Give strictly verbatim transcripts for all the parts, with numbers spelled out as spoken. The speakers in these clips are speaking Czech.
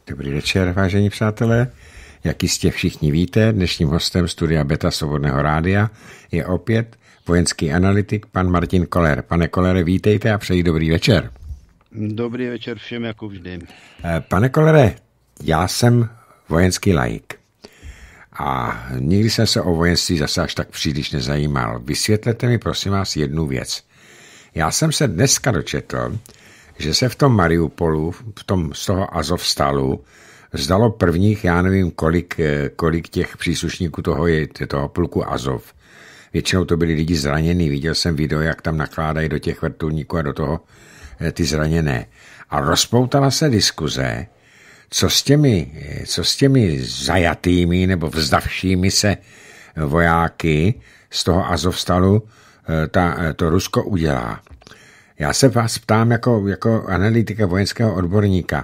Dobrý večer, vážení přátelé. Jak jistě všichni víte, dnešním hostem studia Beta Svobodného rádia je opět vojenský analytik pan Martin Koller. Pane Kollere, vítejte a přeji dobrý večer. Dobrý večer všem, jako vždy. Pane Kollere, já jsem vojenský laik a nikdy jsem se o vojenství zase až tak příliš nezajímal. Vysvětlete mi prosím vás jednu věc. Já jsem se dneska dočetl, že se v tom Mariupolu, v tom z toho Azovstalu, vzdalo prvních, já nevím, kolik, kolik těch příslušníků toho, je, toho pluku Azov. Většinou to byli lidi zranění. Viděl jsem video, jak tam nakládají do těch vrtulníků a do toho ty zraněné. A rozpoutala se diskuze, co s těmi, co s těmi zajatými nebo vzdavšími se vojáky z toho Azovstalu ta, to Rusko udělá. Já se vás ptám jako, jako analytika vojenského odborníka.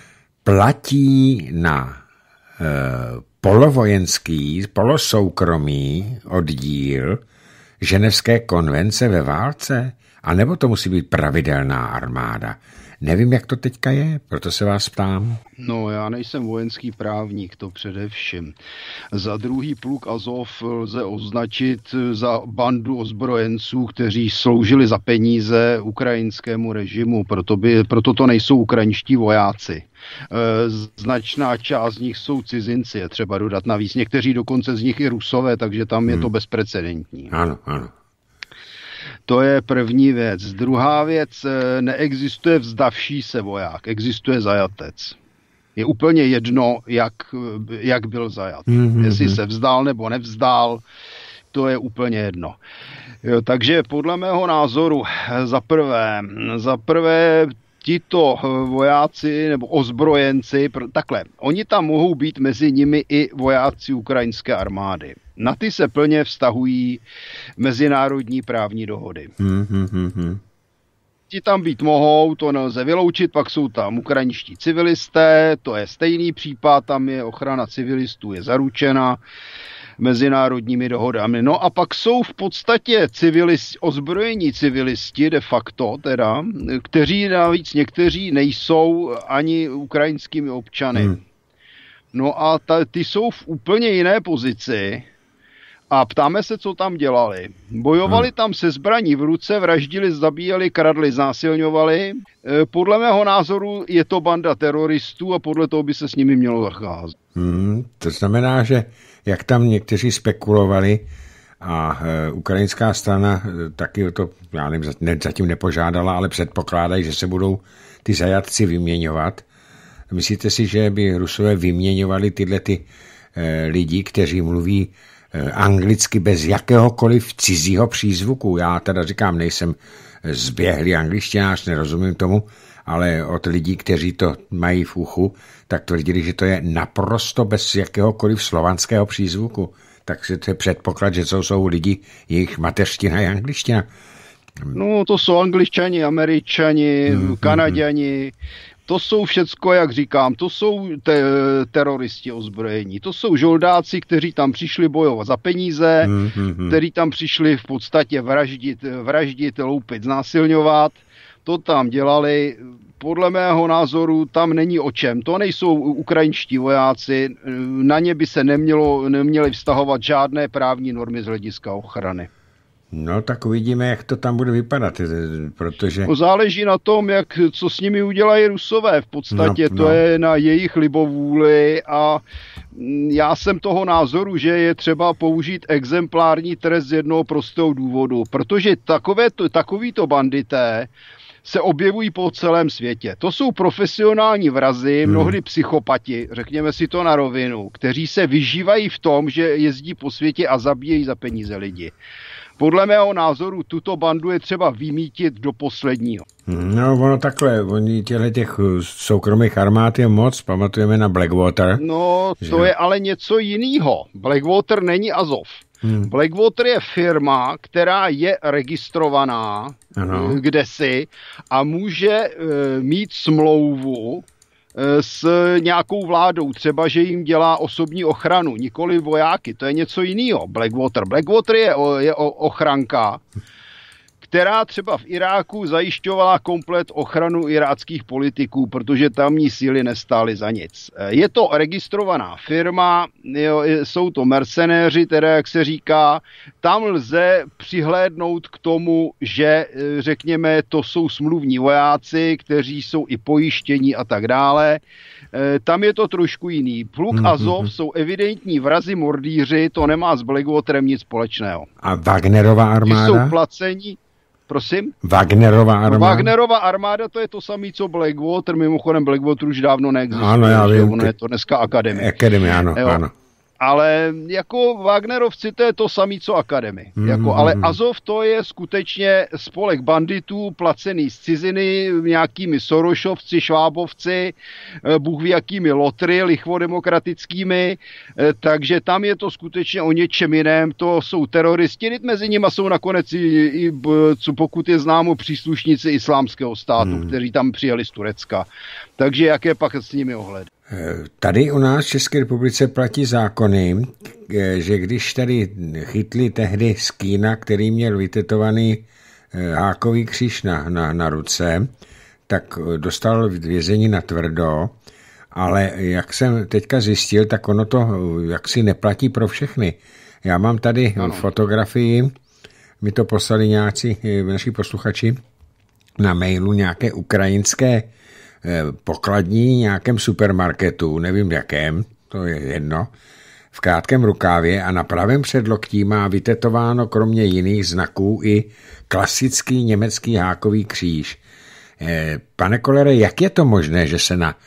Platí na e, polovojenský, polosoukromý oddíl Ženevské konvence ve válce? A nebo to musí být pravidelná armáda? Nevím, jak to teďka je, proto se vás ptám. No, já nejsem vojenský právník, to především. Za druhý pluk Azov lze označit za bandu ozbrojenců, kteří sloužili za peníze ukrajinskému režimu, proto, by, proto to nejsou ukrajinští vojáci. Značná část z nich jsou cizinci, je třeba dodat navíc. Někteří dokonce z nich i Rusové, takže tam je to bezprecedentní. Ano, ano. To je první věc. Druhá věc, neexistuje vzdavší se voják, existuje zajatec. Je úplně jedno, jak, jak byl zajat. Mm-hmm. Jestli se vzdál nebo nevzdál, to je úplně jedno. Jo, takže podle mého názoru za prvé, za prvé tito vojáci nebo ozbrojenci, takhle, oni tam mohou být mezi nimi i vojáci ukrajinské armády. Na ty se plně vztahují mezinárodní právní dohody. Mm-hmm. Ti tam být mohou, to nelze vyloučit, pak jsou tam ukrajinští civilisté, to je stejný případ, tam je ochrana civilistů je zaručena mezinárodními dohodami. No a pak jsou v podstatě civilist, ozbrojení civilisti de facto, teda, kteří navíc někteří nejsou ani ukrajinskými občany. Hmm. No a ta, ty jsou v úplně jiné pozici a ptáme se, co tam dělali. Bojovali hmm. tam se zbraní v ruce, vraždili, zabíjeli, kradli, znásilňovali. E, podle mého názoru je to banda teroristů a podle toho by se s nimi mělo zacházet. Hmm, to znamená, že jak tam někteří spekulovali a e, ukrajinská strana e, taky to, já nevím, zatím nepožádala, ale předpokládají, že se budou ty zajatci vyměňovat. Myslíte si, že by Rusové vyměňovali tyhle ty e, lidi, kteří mluví e, anglicky bez jakéhokoliv cizího přízvuku? Já teda říkám, nejsem zběhlý angličtinář, nerozumím tomu, ale od lidí, kteří to mají v uchu, tak tvrdili, že to je naprosto bez jakéhokoliv slovanského přízvuku. Takže to je předpoklad, že to jsou lidi, jejich mateřština je angličtina. No, to jsou Angličani, Američani, mm-hmm. Kanaďani. To jsou všecko, jak říkám, to jsou te- teroristi ozbrojení. To jsou žoldáci, kteří tam přišli bojovat za peníze, mm-hmm. kteří tam přišli v podstatě vraždit, vraždit, loupit, znásilňovat. To tam dělali. Podle mého názoru tam není o čem. To nejsou ukrajinští vojáci, na ně by se nemělo, neměly vztahovat žádné právní normy z hlediska ochrany. No tak uvidíme, jak to tam bude vypadat, protože... No, záleží na tom, jak, co s nimi udělají Rusové. V podstatě no, no. To je na jejich libovůli a já jsem toho názoru, že je třeba použít exemplární trest z jednoho prostého důvodu, protože takové to, takovýto bandité se objevují po celém světě. To jsou profesionální vrazi, mnohdy psychopati, řekněme si to na rovinu, kteří se vyžívají v tom, že jezdí po světě a zabíjejí za peníze lidi. Podle mého názoru tuto bandu je třeba vymítit do posledního. No, ono takhle, oni těchto těch soukromých armád je moc, pamatujeme na Blackwater. No, to že? Je ale něco jiného. Blackwater není Azov. Hmm. Blackwater je firma, která je registrovaná ano. kdesi a může e, mít smlouvu e, s nějakou vládou, třeba, že jim dělá osobní ochranu, nikoli vojáky, to je něco jiného. Blackwater. Blackwater je, je ochranka, která třeba v Iráku zajišťovala komplet ochranu iráckých politiků, protože tamní síly nestály za nic. Je to registrovaná firma, jo, jsou to mercenéři, teda jak se říká, tam lze přihlédnout k tomu, že řekněme, to jsou smluvní vojáci, kteří jsou i pojištění a tak dále. Tam je to trošku jiný. Pluk mm-hmm. Azov jsou evidentní vrazi mordíři, to nemá s Blackwaterem nic společného. A Wagnerova armáda? Ty jsou placení. Prosím? Wagnerova armáda? No, Wagnerova armáda to je to samé, co Blackwater. Mimochodem Blackwater už dávno neexistuje. Ano, já vím. Ono je to dneska akademie. Akademie, ano, jo. ano. Ale jako Wagnerovci to je to samé, co Akademie. Mm, jako, ale mm. Azov to je skutečně spolek banditů placený z ciziny nějakými Sorošovci, Švábovci, Bůh ví jakými lotry, lichvodemokratickými, takže tam je to skutečně o něčem jiném. To jsou teroristi, mezi nimi jsou nakonec i, i co pokud je známo, příslušníci islámského státu, mm. kteří tam přijeli z Turecka. Takže jaké pak s nimi ohled? Tady u nás v České republice platí zákony, že když tady chytli tehdy z Kína, který měl vytetovaný hákový kříž na, na, na ruce, tak dostal vězení na tvrdo, ale jak jsem teďka zjistil, tak ono to jaksi neplatí pro všechny. Já mám tady ano. fotografii, mi to poslali nějací naši posluchači na mailu nějaké ukrajinské pokladní nějakém supermarketu, nevím jakém, to je jedno, v krátkém rukávě a na pravém předloktí má vytetováno kromě jiných znaků i klasický německý hákový kříž. Pane Kollere, jak je to možné, že se na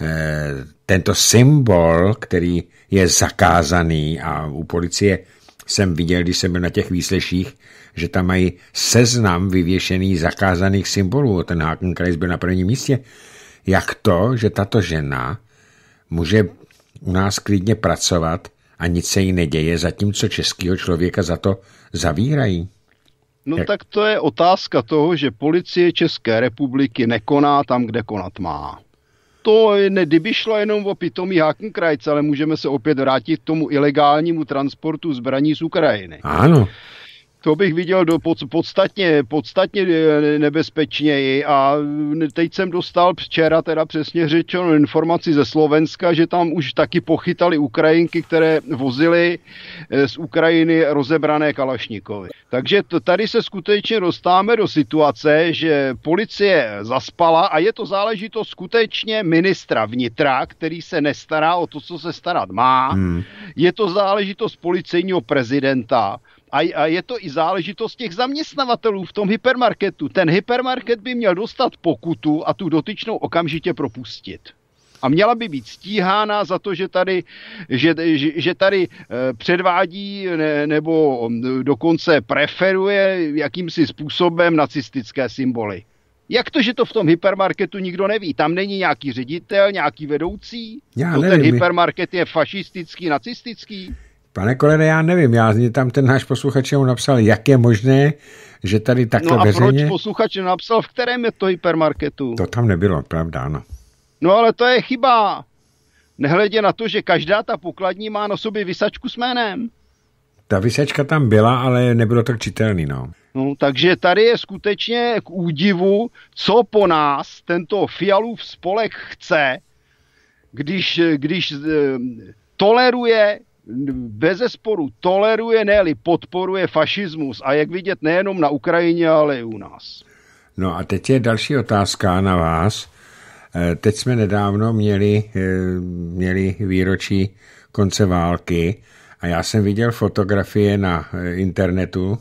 tento symbol, který je zakázaný a u policie jsem viděl, když jsem byl na těch výsleších, že tam mají seznam vyvěšených zakázaných symbolů, ten Hakenkreuz byl na prvním místě. Jak to, že tato žena může u nás klidně pracovat a nic se jí neděje, zatímco českého člověka za to zavírají? No Jak... tak to je otázka toho, že policie České republiky nekoná tam, kde konat má. To ne, kdyby šlo jenom o pitomý Hakenkreuz, ale můžeme se opět vrátit k tomu ilegálnímu transportu zbraní z Ukrajiny. Ano. To bych viděl do pod, podstatně, podstatně nebezpečněji a teď jsem dostal včera teda přesně řečeno informaci ze Slovenska, že tam už taky pochytali Ukrajinky, které vozily z Ukrajiny rozebrané kalašnikovy. Takže to, tady se skutečně dostáváme do situace, že policie zaspala a je to záležitost skutečně ministra vnitra, který se nestará o to, co se starat má. Hmm. Je to záležitost policejního prezidenta. A je to i záležitost těch zaměstnavatelů v tom hypermarketu. Ten hypermarket by měl dostat pokutu a tu dotyčnou okamžitě propustit. A měla by být stíhána za to, že tady, že, že, že tady předvádí ne, nebo dokonce preferuje jakýmsi způsobem nacistické symboly. Jak to, že to v tom hypermarketu nikdo neví? Tam není nějaký ředitel, nějaký vedoucí? Já to nevím. Ten hypermarket je fašistický, nacistický? Pane Kollere, já nevím, já tam ten náš posluchač mu napsal, jak je možné, že tady takhle veřejně... No a veřejně... proč posluchač napsal, v kterém je to hypermarketu? To tam nebylo, pravda, ano. No ale to je chyba. Nehledě na to, že každá ta pokladní má na sobě visačku s jménem. Ta visačka tam byla, ale nebylo to čitelný, no. No, takže tady je skutečně k údivu, co po nás tento Fialův spolek chce, když, když toleruje bezesporu toleruje, ne-li podporuje fašismus a jak vidět nejenom na Ukrajině, ale i u nás. No a teď je další otázka na vás. Teď jsme nedávno měli, měli výročí konce války a já jsem viděl fotografie na internetu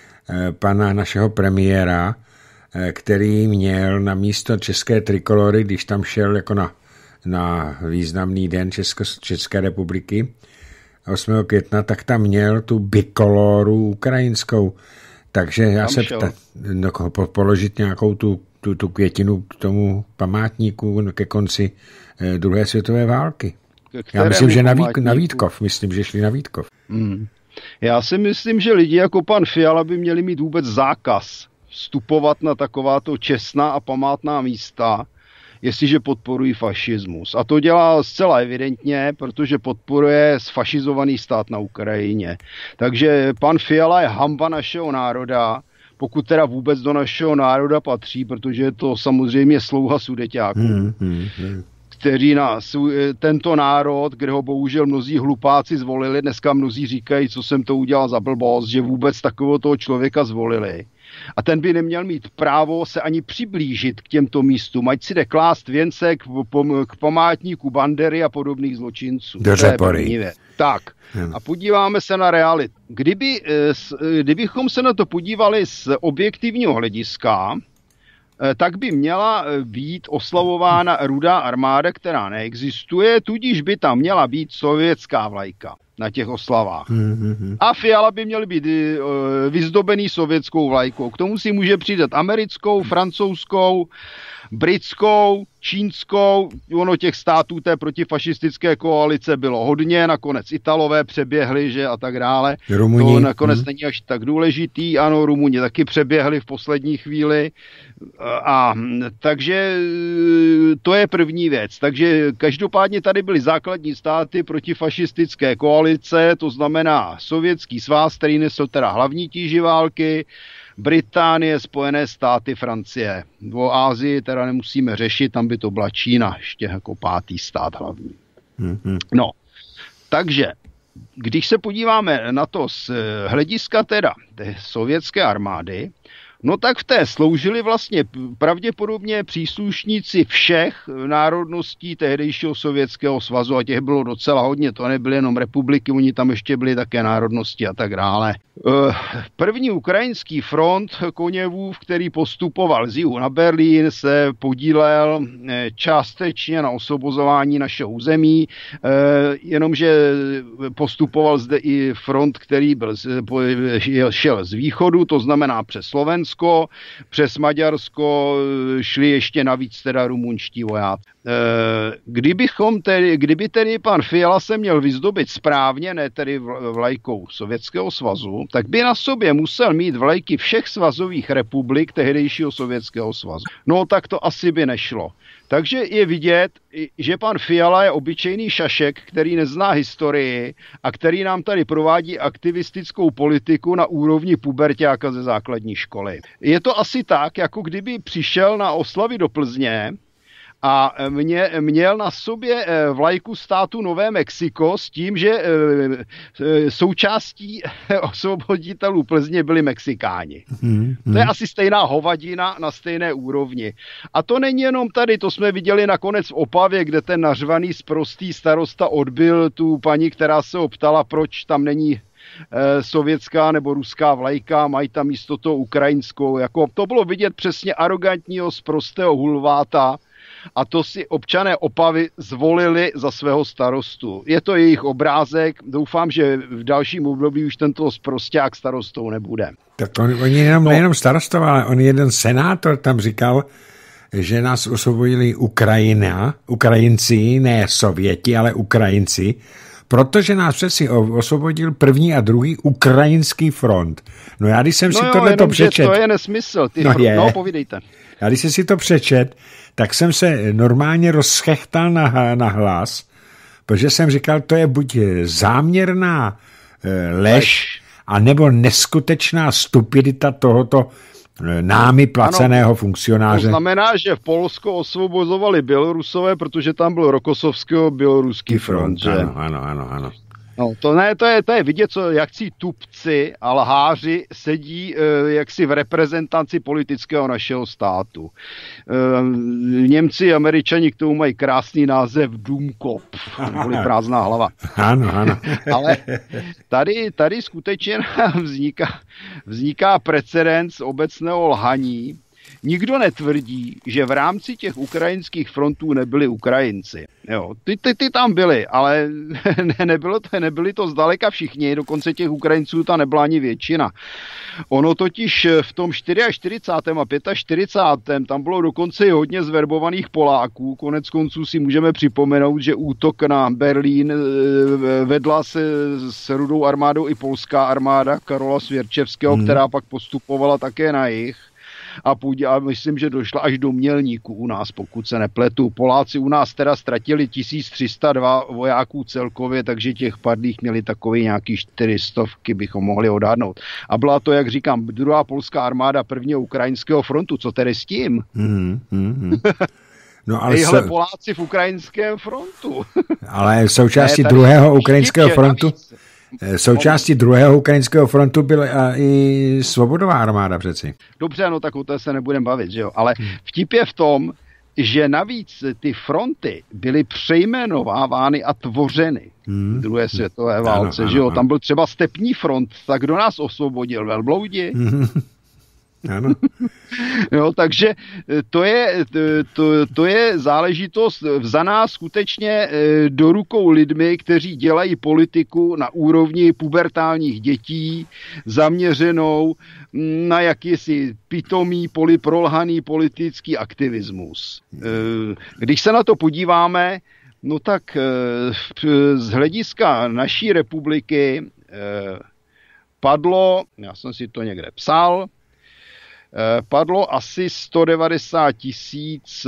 pana našeho premiéra, který měl na místo české trikolory, když tam šel jako na, na významný den Česko, České republiky, osmého května, tak tam měl tu bikoloru ukrajinskou. Takže já tam se ptám, no, položit nějakou tu, tu, tu květinu k tomu památníku ke konci eh, druhé světové války. Já myslím, že na, Vít, na Vítkov. Myslím, že šli na Vítkov. Hmm. Já si myslím, že lidi jako pan Fiala by měli mít vůbec zákaz vstupovat na takováto čestná a památná místa, jestliže podporují fašismus. A to dělá zcela evidentně, protože podporuje sfašizovaný stát na Ukrajině. Takže pan Fiala je hanba našeho národa, pokud teda vůbec do našeho národa patří, protože je to samozřejmě slouha sudeťáků, hmm, hmm, hmm. kteří na tento národ, kde ho bohužel mnozí hlupáci zvolili, dneska mnozí říkají, co jsem to udělal za blbost, že vůbec takového toho člověka zvolili. A ten by neměl mít právo se ani přiblížit k těmto místům, ať si jde klást věnce k, k památníku Bandery a podobných zločinců. Do Řepory. Tak. A podíváme se na realitu. Kdyby, kdybychom se na to podívali z objektivního hlediska, tak by měla být oslavována Rudá armáda, která neexistuje, tudíž by tam měla být sovětská vlajka na těch oslavách. Mm-hmm. A Fiala by měl být vyzdobený sovětskou vlajkou. K tomu si může přidat americkou, francouzskou, britskou, čínskou, ono těch států té protifašistické koalice bylo hodně, nakonec Italové přeběhli, že a tak dále. Rumuni. To nakonec hmm. není až tak důležitý, ano, Rumuni taky přeběhli v poslední chvíli. A takže to je první věc. Takže každopádně tady byly základní státy protifašistické koalice, to znamená Sovětský svaz, který nesl teda hlavní tíži války, Británie, Spojené státy, Francie. O Asii teda nemusíme řešit, tam by to byla Čína, ještě jako pátý stát hlavní. Mm-hmm. No, takže, když se podíváme na to z hlediska teda té sovětské armády, no tak v té sloužili vlastně pravděpodobně příslušníci všech národností tehdejšího Sovětského svazu a těch bylo docela hodně, to nebyly jenom republiky, oni tam ještě byly také národnosti a tak dále. První ukrajinský front Koněvův, který postupoval z jihu na Berlín, se podílel částečně na osvobozování našeho území, jenomže postupoval zde i front, který byl, šel z východu, to znamená přes Slovensko, přes Maďarsko šli ještě navíc teda rumunští vojáci. Kdybychom tedy, kdyby tedy pan Fiala se měl vyzdobit správně, ne tedy vlajkou Sovětského svazu, tak by na sobě musel mít vlajky všech svazových republik tehdejšího Sovětského svazu. No tak to asi by nešlo. Takže je vidět, že pan Fiala je obyčejný šašek, který nezná historii a který nám tady provádí aktivistickou politiku na úrovni puberťáka ze základní školy. Je to asi tak, jako kdyby přišel na oslavy do Plzně a mě, měl na sobě vlajku státu Nové Mexiko s tím, že součástí osvoboditelů Plzně byli Mexikáni. Hmm, hmm. To je asi stejná hovadina na stejné úrovni. A to není jenom tady, to jsme viděli nakonec v Opavě, kde ten nařvaný sprostý starosta odbil tu paní, která se optala, proč tam není sovětská nebo ruská vlajka, mají tam místo toho ukrajinskou. Jako, to bylo vidět přesně arrogantního sprostého hulváta, a to si občané Opavy zvolili za svého starostu. Je to jejich obrázek, doufám, že v dalším období už tento sprosťák starostou nebude. Tak on, oni jenom, no. nejenom starostou, ale on jeden senátor tam říkal, že nás osvobodili Ukrajina, Ukrajinci, ne Sověti, ale Ukrajinci, protože nás přeci osvobodil první a druhý ukrajinský front. No já když jsem no si tohleto přečet... To je nesmysl. Ty no, fr... je. no povídejte. Já když jsem si to přečet, tak jsem se normálně rozchechtal na, na hlas, protože jsem říkal, to je buď záměrná e, lež, anebo neskutečná stupidita tohoto námi placeného ano, funkcionáře. To znamená, že v Polsku osvobozovali Bělorusové, protože tam byl Rokosovského-běloruský front. front ano, ano, ano, ano. No, to, ne, to, je, to je vidět, co, jak si tupci a lháři sedí e, jaksi v reprezentanci politického našeho státu. E, Němci a Američani k tomu mají krásný název Dummkopf, neboli prázdná hlava. Ano, ano. Ale tady, tady skutečně vzniká, vzniká precedens obecného lhaní. Nikdo netvrdí, že v rámci těch ukrajinských frontů nebyli Ukrajinci. Jo, ty, ty, ty tam byli, ale ne, nebylo to, nebyli to zdaleka všichni, dokonce těch Ukrajinců tam nebyla ani většina. Ono totiž v tom čtyřicátém a čtyřicátém pátém tam bylo dokonce i hodně zverbovaných Poláků. Konec konců si můžeme připomenout, že útok na Berlín vedla se s Rudou armádou i polská armáda Karola Svěrčevského, hmm. která pak postupovala také na jih. a, půjde, a myslím, že došla až do Mělníku u nás, pokud se nepletu. Poláci u nás teda ztratili tisíc tři sta dva vojáků celkově, takže těch padlých měli takový nějaký čtyřistovky, bychom mohli odhadnout. A byla to, jak říkám, druhá polská armáda prvního ukrajinského frontu. Co tedy s tím? Hmm, hmm, hmm. No, ale Ejhle, se... Poláci v ukrajinském frontu. Ale součástí ne, druhého ukrajinského frontu navíc. Součástí druhého ukrajinského frontu byla i svobodová armáda přeci. Dobře, no tak o té se nebudeme bavit, že jo. Ale vtip je v tom, že navíc ty fronty byly přejmenovávány a tvořeny hmm. v druhé světové válce, ano, že jo. Ano, ano. Tam byl třeba Stepní front, tak kdo nás osvobodil? Velbloudi? Hmm. Ano. Jo, takže to je, to, to je záležitost vzaná skutečně do rukou lidmi, kteří dělají politiku na úrovni pubertálních dětí, zaměřenou na jakýsi pitomý, prolhaný politický aktivismus. Když se na to podíváme, no tak z hlediska naší republiky padlo, já jsem si to někde psal, padlo asi sto devadesát tisíc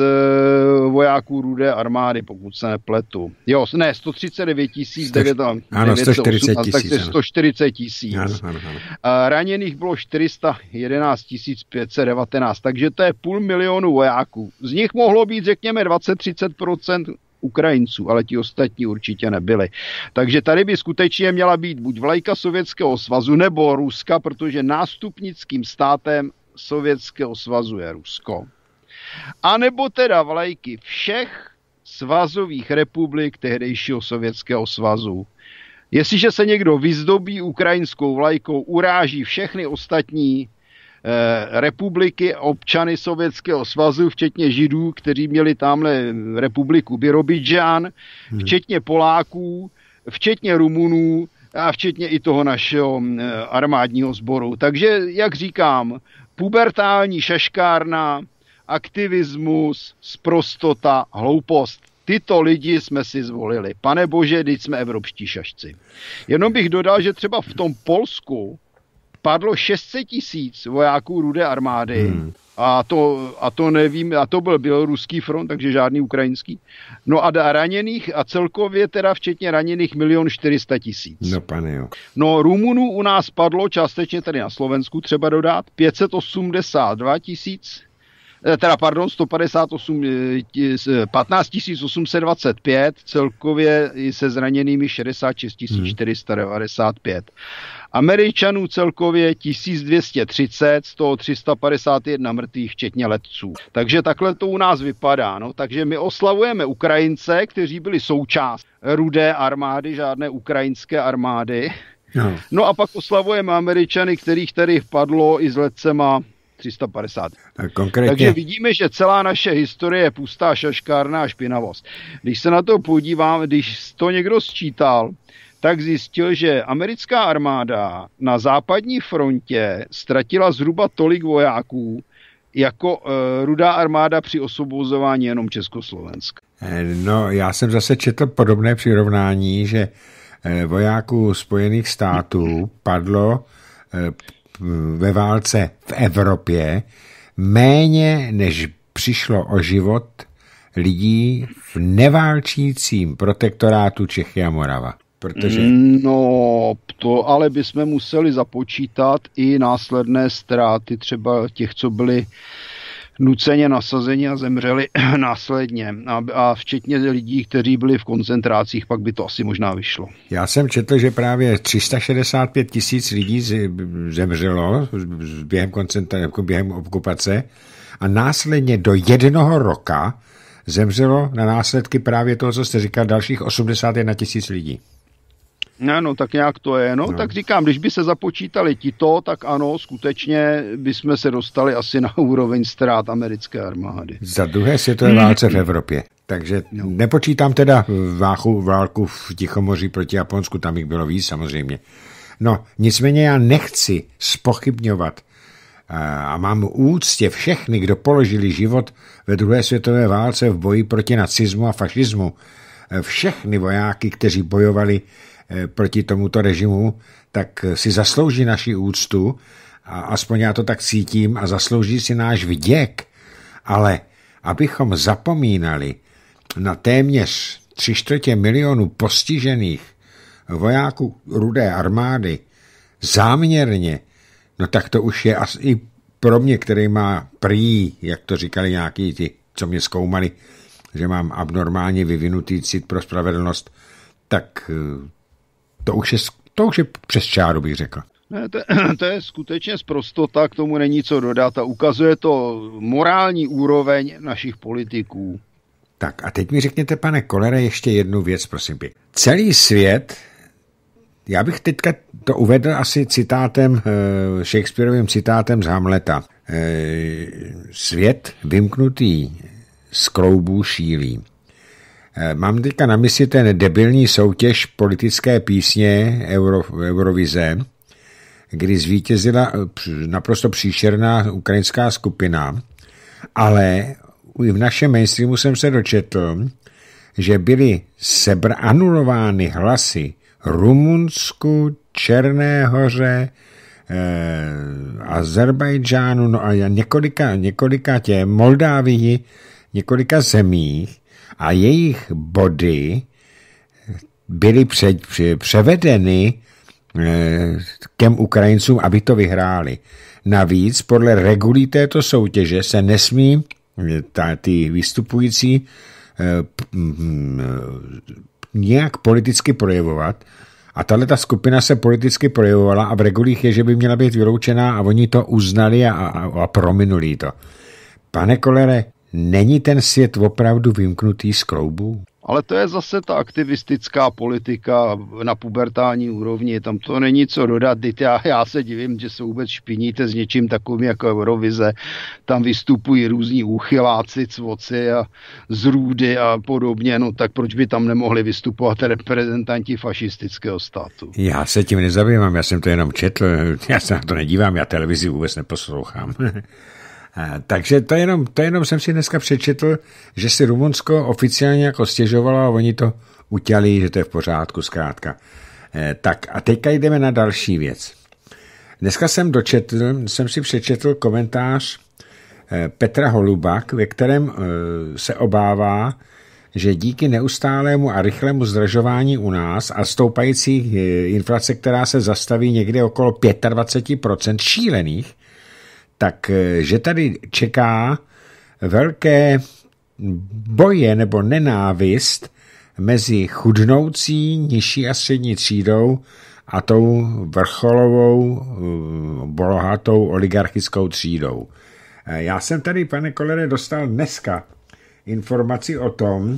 vojáků Rudé armády, pokud se nepletu. Jo, ne, sto třicet devět tisíc. Ano, sto čtyřicet tisíc. sto čtyřicet tisíc. Raněných bylo čtyři sta jedenáct tisíc pět set devatenáct, takže to je půl milionu vojáků. Z nich mohlo být, řekněme, dvacet až třicet procent Ukrajinců, ale ti ostatní určitě nebyli. Takže tady by skutečně měla být buď vlajka Sovětského svazu nebo Ruska, protože nástupnickým státem Sovětského svazu je Rusko. A nebo teda vlajky všech svazových republik tehdejšího Sovětského svazu. Jestliže se někdo vyzdobí ukrajinskou vlajkou, uráží všechny ostatní eh, republiky, občany Sovětského svazu, včetně Židů, kteří měli tamhle republiku Birobidžán, hmm. včetně Poláků, včetně Rumunů, a včetně i toho našeho armádního sboru. Takže, jak říkám, pubertální šaškárna, aktivismus, sprostota, hloupost. Tyto lidi jsme si zvolili. Pane bože, teď jsme evropští šašci. Jenom bych dodal, že třeba v tom Polsku padlo šest set tisíc vojáků Rudé armády hmm. a, to, a to nevím, a to byl běloruský front, takže žádný ukrajinský. No a raněných a celkově teda včetně raněných milion čtyři sta tisíc. No pane jo. No Rumunů u nás padlo částečně tady na Slovensku třeba dodat pět set osmdesát dva tisíc, teda pardon, sto padesát osm, patnáct tisíc osm set dvacet pět, celkově se zraněnými šedesát šest tisíc čtyři sta devadesát pět. Američanů celkově tisíc dvě stě třicet, z toho tři sta padesát jedna mrtvých, včetně letců. Takže takhle to u nás vypadá. No. Takže my oslavujeme Ukrajince, kteří byli součást Rudé armády, žádné ukrajinské armády. No, no a pak oslavujeme Američany, kterých tady padlo i s letcema tři sta padesát. Konkrétně... Takže vidíme, že celá naše historie je pustá šaškárna a špinavost. Když se na to podívám, když to někdo sčítal, tak zjistil, že americká armáda na západní frontě ztratila zhruba tolik vojáků, jako uh, Rudá armáda při osvobozování jenom Československa. No, já jsem zase četl podobné přirovnání, že vojáků Spojených států padlo ve válce v Evropě méně, než přišlo o život lidí v neválčícím protektorátu Čechy a Morava. Protože... No, to ale bychom museli započítat i následné ztráty třeba těch, co byli nuceně nasazeni a zemřeli následně. A, a včetně lidí, kteří byli v koncentrácích, pak by to asi možná vyšlo. Já jsem četl, že právě tři sta šedesát pět tisíc lidí zemřelo během, koncentra- během okupace a následně do jednoho roka zemřelo na následky právě toho, co jste říkal, dalších osmdesát jedna tisíc lidí. No, no, tak nějak to je. No, no, tak říkám, když by se započítali tito, tak ano, skutečně bychom se dostali asi na úroveň ztrát americké armády. Za druhé světové válce v Evropě. Takže no. Nepočítám teda váchu, válku v Tichomoří proti Japonsku, tam jich bylo víc samozřejmě. No, nicméně já nechci zpochybňovat a mám úctě všechny, kdo položili život ve druhé světové válce v boji proti nacismu a fašismu. Všechny vojáky, kteří bojovali proti tomuto režimu, tak si zaslouží naši úctu a aspoň já to tak cítím a zaslouží si náš vděk, ale abychom zapomínali na téměř tři čtvrtě milionu postižených vojáků Rudé armády záměrně, no tak to už je asi i pro mě, který má prý, jak to říkali nějaký ti, co mě zkoumali, že mám abnormálně vyvinutý cit pro spravedlnost, tak to už je, to už je přes čáru, bych řekl. Ne, to, to je skutečně sprostota, k tomu není co dodat a ukazuje to morální úroveň našich politiků. Tak a teď mi řekněte, pane Kollere, ještě jednu věc, prosím pěkně. Celý svět, já bych teďka to uvedl asi citátem, Shakespearovým citátem z Hamleta. Svět vymknutý z kloubů šílí. Mám teďka na mysli ten debilní soutěž politické písně Euro, Eurovize, kdy zvítězila naprosto příšerná ukrajinská skupina, ale v našem mainstreamu jsem se dočetl, že byly sebr anulovány hlasy Rumunsku, Černé Hoře, eh, Azerbajdžánu, no a několika, několika tě, Moldávii, několika zemích a jejich body byly pře, pře, převedeny eh, těm Ukrajincům, aby to vyhráli. Navíc podle regulí této soutěže se nesmí ta, ty vystupující eh, nějak politicky projevovat a tato skupina se politicky projevovala a v regulích je, že by měla být vyloučená a oni to uznali a, a, a prominuli to. Pane Kollere, není ten svět opravdu vymknutý z kloubů? Ale to je zase ta aktivistická politika na pubertální úrovni, tam to není co dodat. Já, já se divím, že se vůbec špiníte s něčím takovým jako Eurovize. Tam vystupují různí úchyláci, cvoci a zrůdy a podobně, no tak proč by tam nemohli vystupovat reprezentanti fašistického státu? Já se tím nezabývám, já jsem to jenom četl, já se na to nedívám, já televizi vůbec neposlouchám. Takže to jenom, to jenom jsem si dneska přečetl, že si Rumunsko oficiálně jako stěžovalo a oni to utěli, že to je v pořádku zkrátka. Tak a teďka jdeme na další věc. Dneska jsem dočetl, jsem si přečetl komentář Petra Holuba, ve kterém se obává, že díky neustálému a rychlému zdražování u nás a stoupající inflace, která se zastaví někde okolo dvacet pět procent šílených, tak že tady čeká velké boje nebo nenávist mezi chudnoucí, nižší a střední třídou a tou vrcholovou, bohatou oligarchickou třídou. Já jsem tady, pane Kollere, dostal dneska informaci o tom,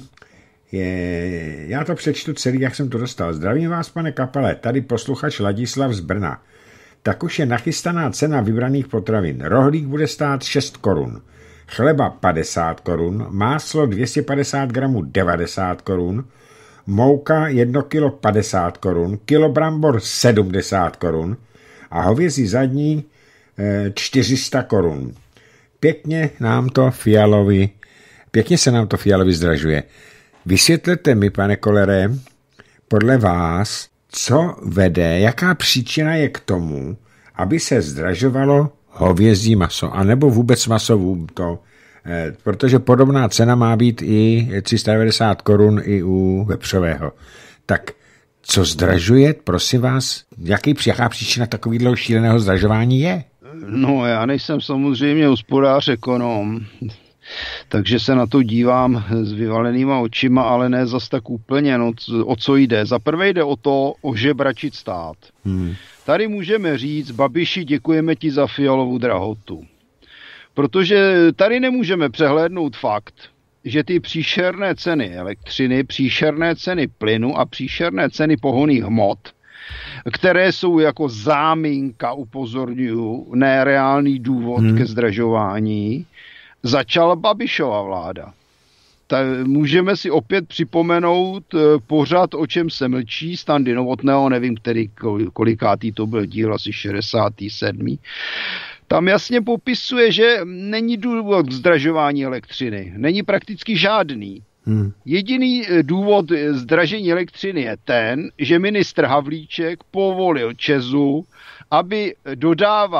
je, já to přečtu celý, jak jsem to dostal. Zdravím vás, pane Kapele, tady posluchač Ladislav z Brna. Tak už je nachystaná cena vybraných potravin. Rohlík bude stát šest korun, chleba padesát korun, máslo dvě stě padesát gramů devadesát korun, mouka jedno kilo padesát korun, kilo brambor sedmdesát korun a hovězí zadní čtyři sta korun. Pěkně nám to Fialovi, pěkně se nám to Fialovi zdražuje. Vysvětlete mi, pane Kollere, podle vás, co vede, jaká příčina je k tomu, aby se zdražovalo hovězí maso, anebo vůbec maso, to, eh, protože podobná cena má být i tři sta devadesát korun i u vepřového. Tak co zdražuje, prosím vás, jaký, jaká příčina takového šíleného zdražování je? No, já nejsem samozřejmě hospodář, ekonom, takže se na to dívám s vyvalenýma očima, ale ne zas tak úplně. No, o co jde? Za prvé jde o to ožebračit stát. Hmm. Tady můžeme říct, Babiši, děkujeme ti za Fialovu drahotu. Protože tady nemůžeme přehlédnout fakt, že ty příšerné ceny elektřiny, příšerné ceny plynu a příšerné ceny pohonných hmot, které jsou jako záminka, upozorňuju, nereálný důvod hmm. ke zdražování, začala Babišova vláda. Tak můžeme si opět připomenout pořad, o čem se mlčí, Standy Novotného, nevím, který, kolikátý to byl díl, asi šedesátý sedmý Tam jasně popisuje, že není důvod k zdražování elektřiny. Není prakticky žádný. Hmm. Jediný důvod zdražení elektřiny je ten, že ministr Havlíček povolil ČEZu, aby dodával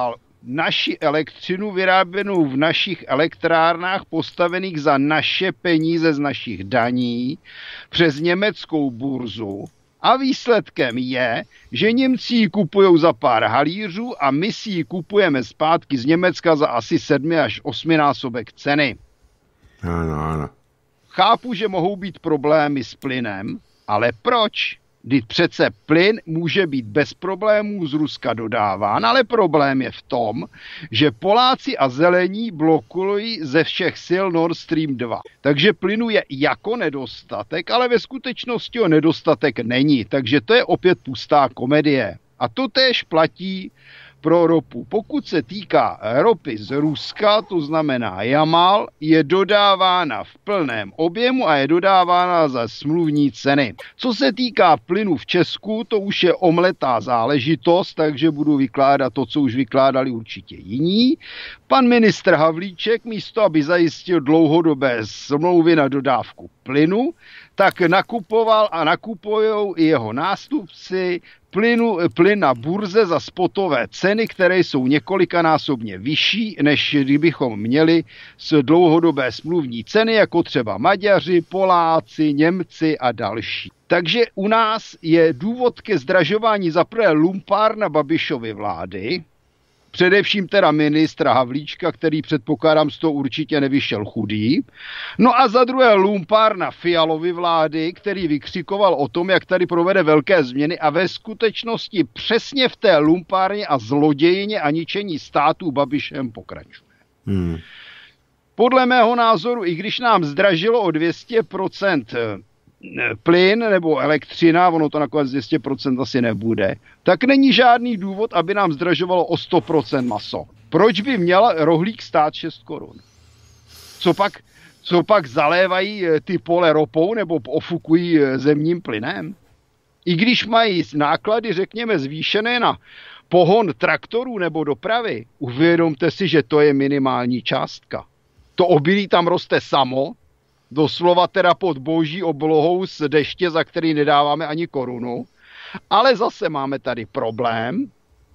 naši elektřinu vyráběnou v našich elektrárnách postavených za naše peníze z našich daní přes německou burzu. A výsledkem je, že Němci ji kupují za pár halířů a my si ji kupujeme zpátky z Německa za asi sedmi až osminásobek ceny. Ano, ano. Chápu, že mohou být problémy s plynem, ale proč? Vždyť přece plyn může být bez problémů z Ruska dodáván, ale problém je v tom, že Poláci a zelení blokují ze všech sil Nord Stream dva. Takže plynu je jako nedostatek, ale ve skutečnosti o nedostatek není. Takže to je opět pustá komedie. A to též platí pro ropu. Pokud se týká ropy z Ruska, to znamená Jamal, je dodávána v plném objemu a je dodávána za smluvní ceny. Co se týká plynu v Česku, to už je omletá záležitost, takže budu vykládat to, co už vykládali určitě jiní. Pan ministr Havlíček místo, aby zajistil dlouhodobé smlouvy na dodávku plynu, tak nakupoval a nakupujou i jeho nástupci plynu, plyn na burze za spotové ceny, které jsou několikanásobně vyšší, než kdybychom měli s dlouhodobé smluvní ceny, jako třeba Maďaři, Poláci, Němci a další. Takže u nás je důvod ke zdražování zaprvé lumpárna Babišovy vlády, především teda ministra Havlíčka, který předpokládám z toho určitě nevyšel chudý. No a za druhé lumpárna Fialovy vlády, který vykřikoval o tom, jak tady provede velké změny a ve skutečnosti přesně v té lumpárně a zlodějině a ničení států Babišem pokračuje. Hmm. Podle mého názoru, i když nám zdražilo o dvě stě procent plyn nebo elektřina, ono to nakonec dvě stě procent asi nebude, tak není žádný důvod, aby nám zdražovalo o sto procent maso. Proč by měla rohlík stát šest korun? Co pak, co pak zalévají ty pole ropou nebo ofukují zemním plynem? I když mají náklady, řekněme, zvýšené na pohon traktorů nebo dopravy, uvědomte si, že to je minimální částka. To obilí tam roste samo, doslova teda pod boží oblohou z deště, za který nedáváme ani korunu. Ale zase máme tady problém,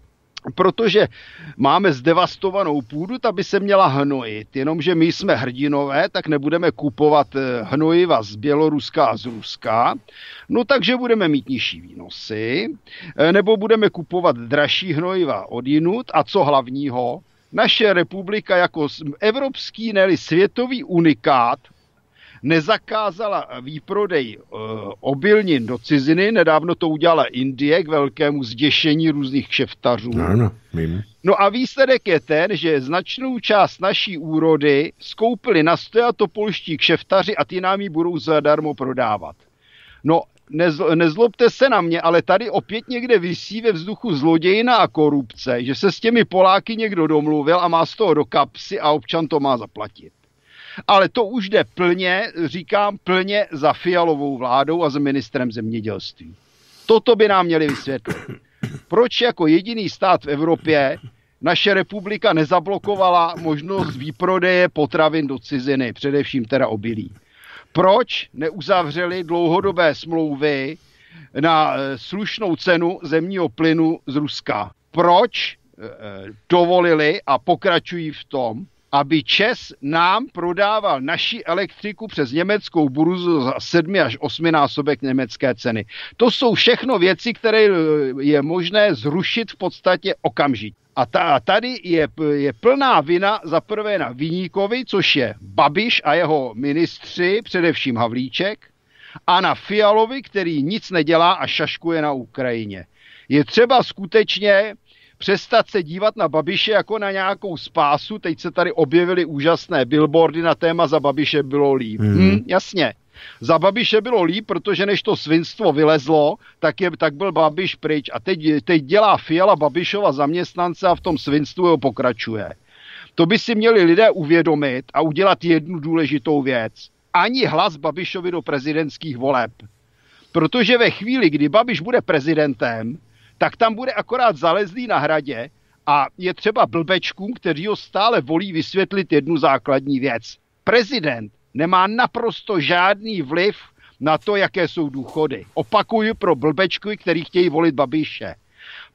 protože máme zdevastovanou půdu, ta by se měla hnojit. Jenomže my jsme hrdinové, tak nebudeme kupovat hnojiva z Běloruska a z Ruska. No takže budeme mít nižší výnosy, nebo budeme kupovat dražší hnojiva odjinud. A co hlavního? Naše republika jako evropský, ne-li světový unikát nezakázala výprodej e, obilnin do ciziny, nedávno to udělala Indie k velkému zděšení různých kšeftařů. Ano, vím. No a výsledek je ten, že značnou část naší úrody skoupili na stojatopolští kšeftaři a ty nám ji budou zadarmo prodávat. No, nezl- nezlobte se na mě, ale tady opět někde visí ve vzduchu zlodějina a korupce, že se s těmi Poláky někdo domluvil a má z toho do kapsy a občan to má zaplatit. Ale to už jde plně, říkám, plně za Fialovou vládou a za ministrem zemědělství. Toto by nám měli vysvětlit. Proč jako jediný stát v Evropě naše republika nezablokovala možnost výprodeje potravin do ciziny, především teda obilí? Proč neuzavřeli dlouhodobé smlouvy na slušnou cenu zemního plynu z Ruska? Proč dovolili a pokračují v tom, aby Čes nám prodával naši elektriku přes německou burzu za sedmi až osminásobek německé ceny? To jsou všechno věci, které je možné zrušit v podstatě okamžitě. A ta, tady je, je plná vina za prvé na viníkovi, což je Babiš a jeho ministři, především Havlíček, a na Fialovi, který nic nedělá a šaškuje na Ukrajině. Je třeba skutečně přestat se dívat na Babiše jako na nějakou spásu. Teď se tady objevily úžasné billboardy na téma za Babiše bylo líp. Hmm. Hmm, jasně. Za Babiše bylo líp, protože než to svinstvo vylezlo, tak, je, tak byl Babiš pryč. A teď, teď dělá Fiala Babišova zaměstnance a v tom svinstvu ho pokračuje. To by si měli lidé uvědomit a udělat jednu důležitou věc. Ani hlas Babišovi do prezidentských voleb. Protože ve chvíli, kdy Babiš bude prezidentem, tak tam bude akorát zalezlý na hradě a je třeba blbečkům, kteří ho stále volí, vysvětlit jednu základní věc. Prezident nemá naprosto žádný vliv na to, jaké jsou důchody. Opakuju pro blbečky, kteří chtějí volit Babiše.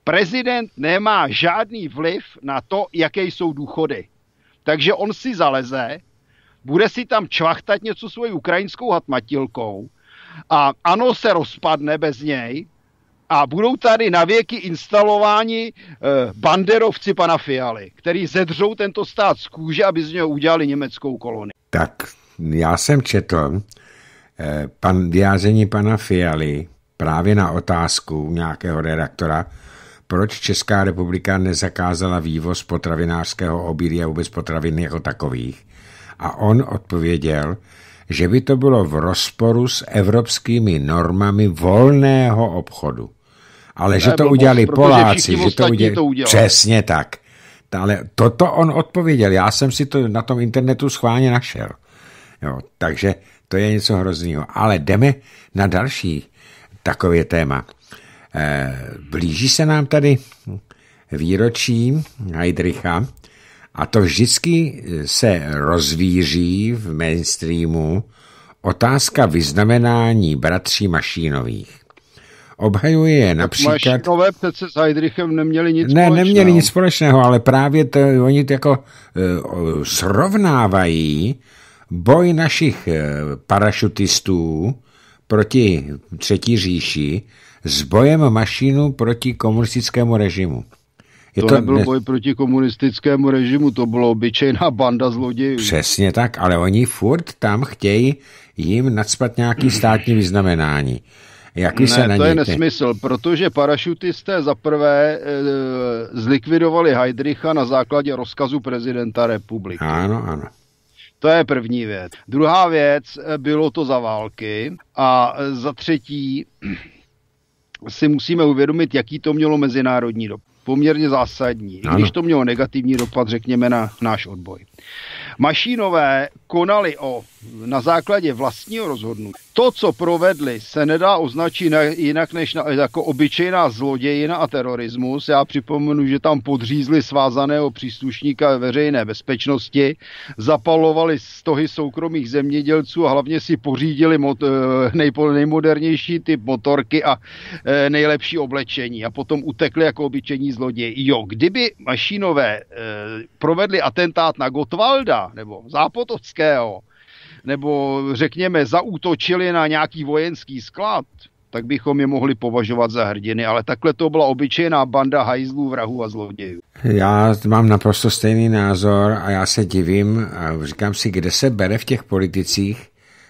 prezident nemá žádný vliv na to, jaké jsou důchody. Takže on si zaleze, bude si tam čvachtat něco svojí ukrajinskou hatmatilkou a ANO se rozpadne bez něj a budou tady navěky instalováni eh, banderovci pana Fialy, který zedřou tento stát z kůže, aby z něho udělali německou kolonii. Tak já jsem četl eh, pan, vyjádření pana Fialy právě na otázku nějakého redaktora, proč Česká republika nezakázala vývoz potravinářského obilí a vůbec potravin jako takových. A on odpověděl, že by to bylo v rozporu s evropskými normami volného obchodu. Ale ne, že to udělali Poláci, že to udělali... to udělali. Přesně tak. Ale toto on odpověděl. Já jsem si to na tom internetu schválně našel. Jo, takže to je něco hroznýho. Ale jdeme na další takové téma. Blíží se nám tady výročí Heydricha a to vždycky se rozvíří v mainstreamu otázka vyznamenání bratří Mašínových. Obhajuje je například... Mašínové přece s Heydrichem neměli nic ne, společného. Ne, neměli nic společného, ale právě to, oni to jako uh, srovnávají boj našich uh, parašutistů proti Třetí říši s bojem Mašínů proti komunistickému režimu. Je to, to nebyl ne... boj proti komunistickému režimu, to bylo obyčejná banda zlodějů. Přesně tak, ale oni furt tam chtějí jim nacpat nějaký státní vyznamenání. Jak ne, se na to je něj... nesmysl, protože parašutisté zaprvé e, zlikvidovali Heydricha na základě rozkazu prezidenta republiky. Ano, ano. To je první věc. Druhá věc, bylo to za války a za třetí si musíme uvědomit, jaký to mělo mezinárodní dopad. Poměrně zásadní. I když to mělo negativní dopad, řekněme, na náš odboj. Mašínové konali o, na základě vlastního rozhodnutí. To, co provedli, se nedá označit jinak než na, jako obyčejná zlodějina a terorismus. Já připomenu, že tam podřízli svázaného příslušníka veřejné bezpečnosti, zapalovali stohy soukromých zemědělců a hlavně si pořídili mot, nejpo, nejmodernější typ motorky a e, nejlepší oblečení a potom utekli jako obyčejní zloději. Jo, kdyby Mašínové e, provedli atentát na Gottwalda nebo Zápotockého, nebo řekněme zaútočili na nějaký vojenský sklad, tak bychom je mohli považovat za hrdiny, ale takhle to byla obyčejná banda hajzlů, vrahů a zlodějů. Já mám naprosto stejný názor a já se divím a říkám si, kde se bere v těch politicích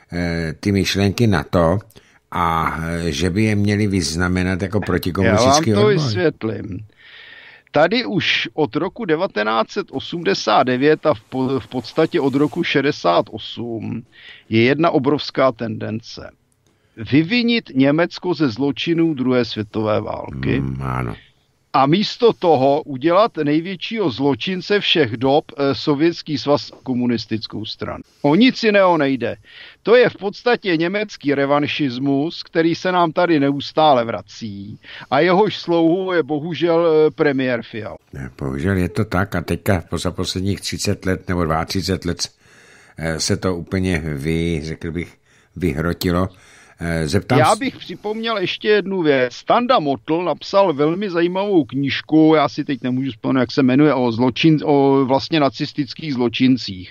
ty myšlenky na to, a že by je měli vyznamenat jako protikomunistický odboj. Já vám to vysvětlím. Tady už od roku devatenáct set osmdesát devět a v podstatě od roku šedesát osm je jedna obrovská tendence. Vyvinit Německo ze zločinů druhé světové války. Mm, ano. A místo toho udělat největšího zločince všech dob Sovětský svaz a komunistickou stranu. O nic jiného nejde. To je v podstatě německý revanšismus, který se nám tady neustále vrací a jehož slouhou je bohužel premiér Fiala. Bohužel je to tak a teďka za posledních třicet let nebo třicet dva let se to úplně vy, řekl bych, vyhrotilo. Zeptám Já bych připomněl ještě jednu věc. Standa Motl napsal velmi zajímavou knížku, já si teď nemůžu vzpomenout, jak se jmenuje, o, zločin, o vlastně nacistických zločincích.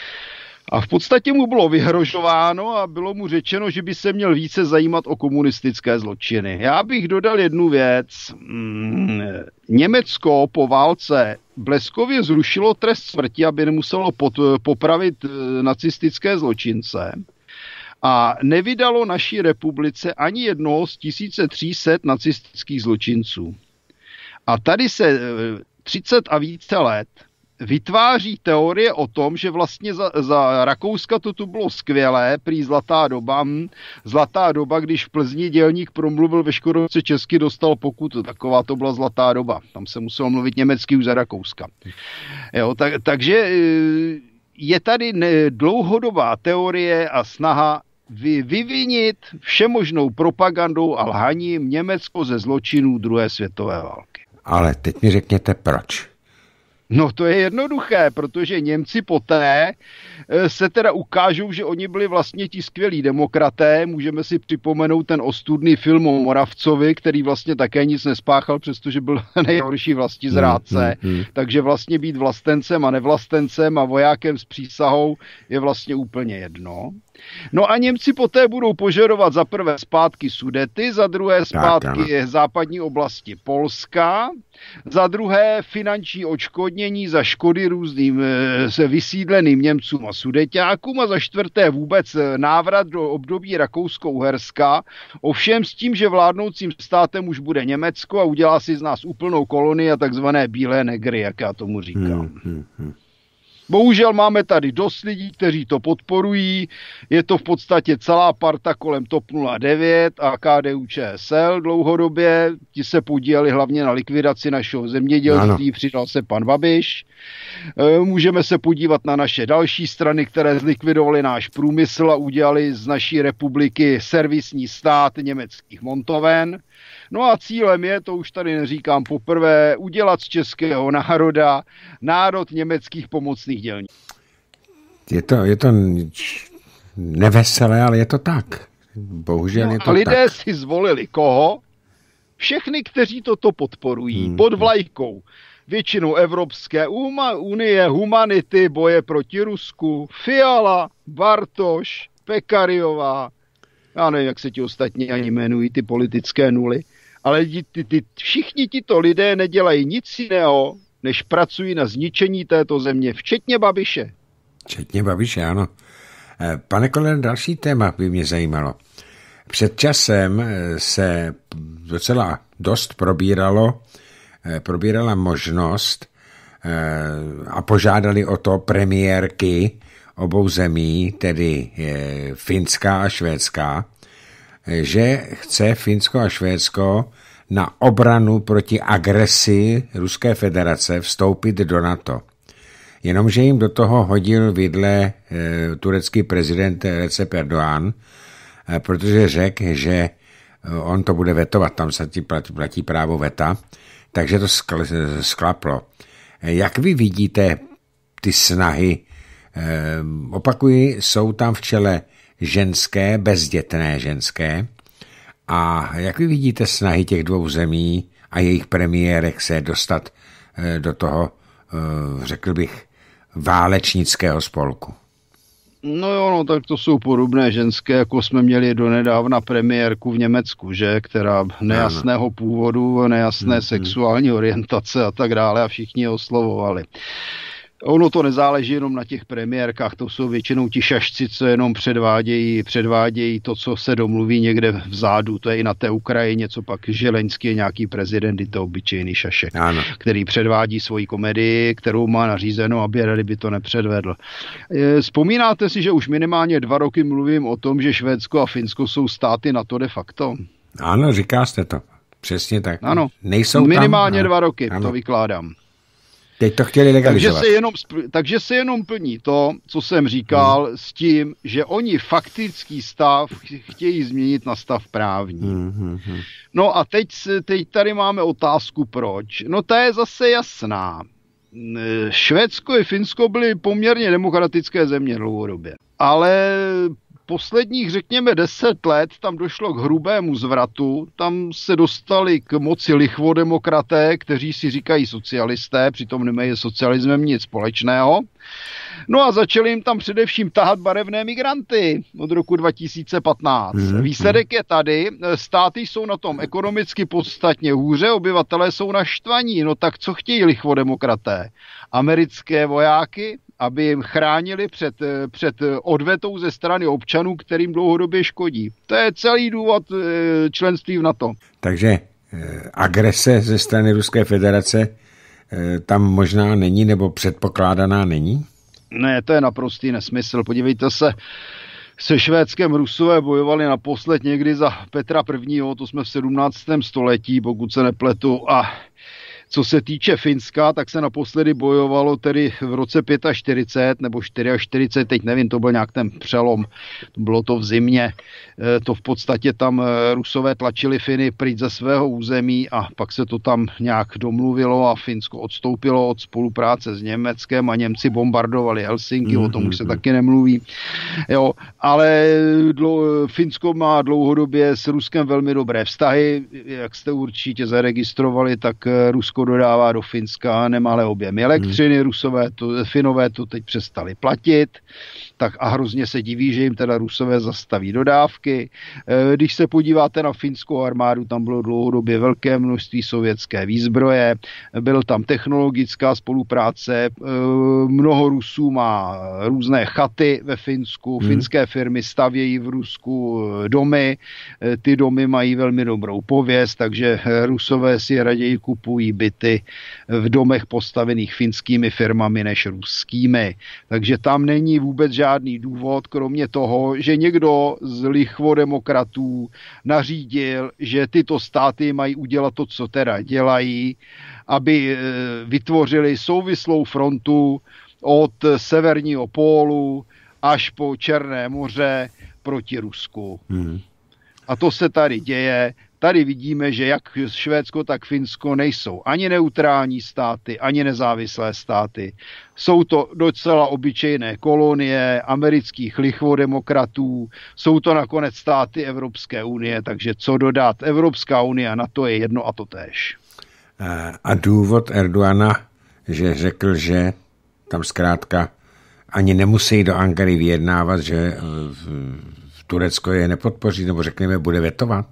A v podstatě mu bylo vyhrožováno a bylo mu řečeno, že by se měl více zajímat o komunistické zločiny. Já bych dodal jednu věc. Německo po válce bleskově zrušilo trest smrti, aby nemuselo pod, popravit nacistické zločince. A nevydalo naší republice ani jednoho z tisíce tři sta nacistických zločinců. A tady se třicet a více let vytváří teorie o tom, že vlastně za, za Rakouska to tu bylo skvělé, prý zlatá doba, zlatá doba, když v Plzni dělník promluvil ve Škodovce česky, dostal pokutu. Taková to byla zlatá doba. Tam se muselo mluvit německy už za Rakouska. Jo, tak, takže je tady dlouhodobá teorie a snaha vy, vyvinit všemožnou propagandou a lhaním Německo ze zločinů druhé světové války. Ale teď mi řekněte proč. No to je jednoduché, protože Němci poté se teda ukážou, že oni byli vlastně ti skvělí demokraté. Můžeme si připomenout ten ostudný film o Moravcovi, který vlastně také nic nespáchal, přestože byl nejhorší vlastizrádce. Hmm, hmm, hmm. Takže vlastně být vlastencem a nevlastencem a vojákem s přísahou je vlastně úplně jedno. No a Němci poté budou požadovat za prvé zpátky Sudety, za druhé zpátky tak, západní oblasti Polska, za druhé finanční odškodnění za škody různým se vysídleným Němcům a Sudeťákům a za čtvrté vůbec návrat do období Rakousko-Uherska, ovšem s tím, že vládnoucím státem už bude Německo a udělá si z nás úplnou kolonii a takzvané bílé negry, jak já tomu říkám. Hmm, hmm, hmm. Bohužel máme tady dost lidí, kteří to podporují. Je to v podstatě celá parta kolem TOP nula devět a K D U Č S L dlouhodobě. Ti se podíleli hlavně na likvidaci našeho zemědělství, ano. Přidal se pan Babiš. Můžeme se podívat na naše další strany, které zlikvidovaly náš průmysl a udělali z naší republiky servisní stát německých montoven. No a cílem je, to už tady neříkám poprvé, udělat z českého národa národ německých pomocných dělníků. Je to, je to neveselé, ale je to tak. Bohužel no je to a lidé tak. si zvolili koho? Všechny, kteří toto podporují, hmm. pod vlajkou. Většinou Evropské unie, humanity, boje proti Rusku, Fiala, Bartoš, Pekariová, já nevím, jak se ti ostatní ani jmenují, ty politické nuly, ale ty, ty, ty, všichni tito lidé nedělají nic jiného, než pracují na zničení této země, včetně Babiše. Včetně Babiše, ano. Pane Kollere, další téma by mě zajímalo. Před časem se docela dost probíralo, probírala možnost a požádali o to premiérky obou zemí, tedy Finská a Švédská, že chce Finsko a Švédsko na obranu proti agresi Ruské federace vstoupit do NATO. Jenomže jim do toho hodil vidle e, turecký prezident Recep Erdogan, e, protože řekl, že on to bude vetovat, tam se ti platí, platí právo veta, takže to skl, sklaplo. E, jak vy vidíte ty snahy? E, opakuji, jsou tam v čele ženské, bezdětné ženské. A jak vy vidíte snahy těch dvou zemí a jejich premiérek se dostat do toho, řekl bych, válečnického spolku? No jo, no, tak to jsou podobné ženské, jako jsme měli donedávna premiérku v Německu, že, která nejasného původu, nejasné hmm, sexuální orientace a tak dále a všichni je oslovovali. Ono to nezáleží jenom na těch premiérkách, to jsou většinou ti šašci, co jenom předvádějí, předvádějí to, co se domluví někde vzadu, to je i na té Ukrajině, co pak Želeňský je nějaký prezident, je to obyčejný šašek, ano. Který předvádí svoji komedii, kterou má nařízeno, aby rady by to nepředvedl. Vzpomínáte si, že už minimálně dva roky mluvím o tom, že Švédsko a Finsko jsou státy NATO de facto? Ano, říká jste to. Přesně tak. Ano, nejsou minimálně tam, dva roky, ano. To vykládám. Teď to chtěli legalizovat. Takže se, jenom, takže se jenom plní to, co jsem říkal, hmm. s tím, že oni faktický stav chtějí změnit na stav právní. Hmm, hmm, hmm. No a teď, teď tady máme otázku proč. No ta je zase jasná. Švédsko i Finsko byly poměrně demokratické země dlouhodobě. Ale posledních, řekněme, deset let tam došlo k hrubému zvratu, tam se dostali k moci lichvodemokraté, kteří si říkají socialisté, přitom nemají s socialismem nic společného. No a začali jim tam především tahat barevné migranty od roku dva tisíce patnáct. Mm-hmm. Výsledek je tady, státy jsou na tom ekonomicky podstatně hůře, obyvatelé jsou naštvaní, no tak co chtějí lichvodemokraté? Americké vojáky, aby jim chránili před, před odvetou ze strany občanů, kterým dlouhodobě škodí. To je celý důvod členství v NATO. Takže agrese ze strany Ruské federace tam možná není, nebo předpokládaná není? Ne, to je naprostý nesmysl. Podívejte se, se Švédskem Rusové bojovali naposled někdy za Petra prvního, to jsme v sedmnáctém století, pokud se nepletu, a Co se týče Finska, tak se naposledy bojovalo tedy v roce čtyřicet pět nebo čtyřicet čtyři, teď nevím, to byl nějak ten přelom, bylo to v zimě, to v podstatě tam Rusové tlačili Finy pryč ze svého území a pak se to tam nějak domluvilo a Finsko odstoupilo od spolupráce s Německem a Němci bombardovali Helsinki, mm-hmm. o tom už se taky nemluví. Jo, ale dlou, Finsko má dlouhodobě s Ruskem velmi dobré vztahy, jak jste určitě zaregistrovali, tak Rusko dodává do Finska nemalé objemy elektřiny, Rusové to, Finové to teď přestali platit, tak a hrozně se diví, že jim teda Rusové zastaví dodávky. Když se podíváte na finskou armádu, tam bylo dlouhodobě velké množství sovětské výzbroje, byl tam technologická spolupráce, mnoho Rusů má různé chaty ve Finsku, hmm. finské firmy stavějí v Rusku domy, ty domy mají velmi dobrou pověst, takže Rusové si raději kupují byty v domech postavených finskými firmami než ruskými. Takže tam není vůbec žádný důvod, kromě toho, že někdo z lichvodemokratů nařídil, že tyto státy mají udělat to, co teda dělají, aby vytvořili souvislou frontu od severního pólu až po Černé moře proti Rusku. Hmm. A to se tady děje. Tady vidíme, že jak Švédsko, tak Finsko nejsou ani neutrální státy, ani nezávislé státy. Jsou to docela obyčejné kolonie amerických lichvodemokratů, jsou to nakonec státy Evropské unie, takže co dodat? Evropská unie, na to je jedno a to též. A důvod Erdogana, že řekl, že tam zkrátka ani nemusí do Ankary vyjednávat, že v Turecko je nepodpoří, nebo řekněme, bude vetovat?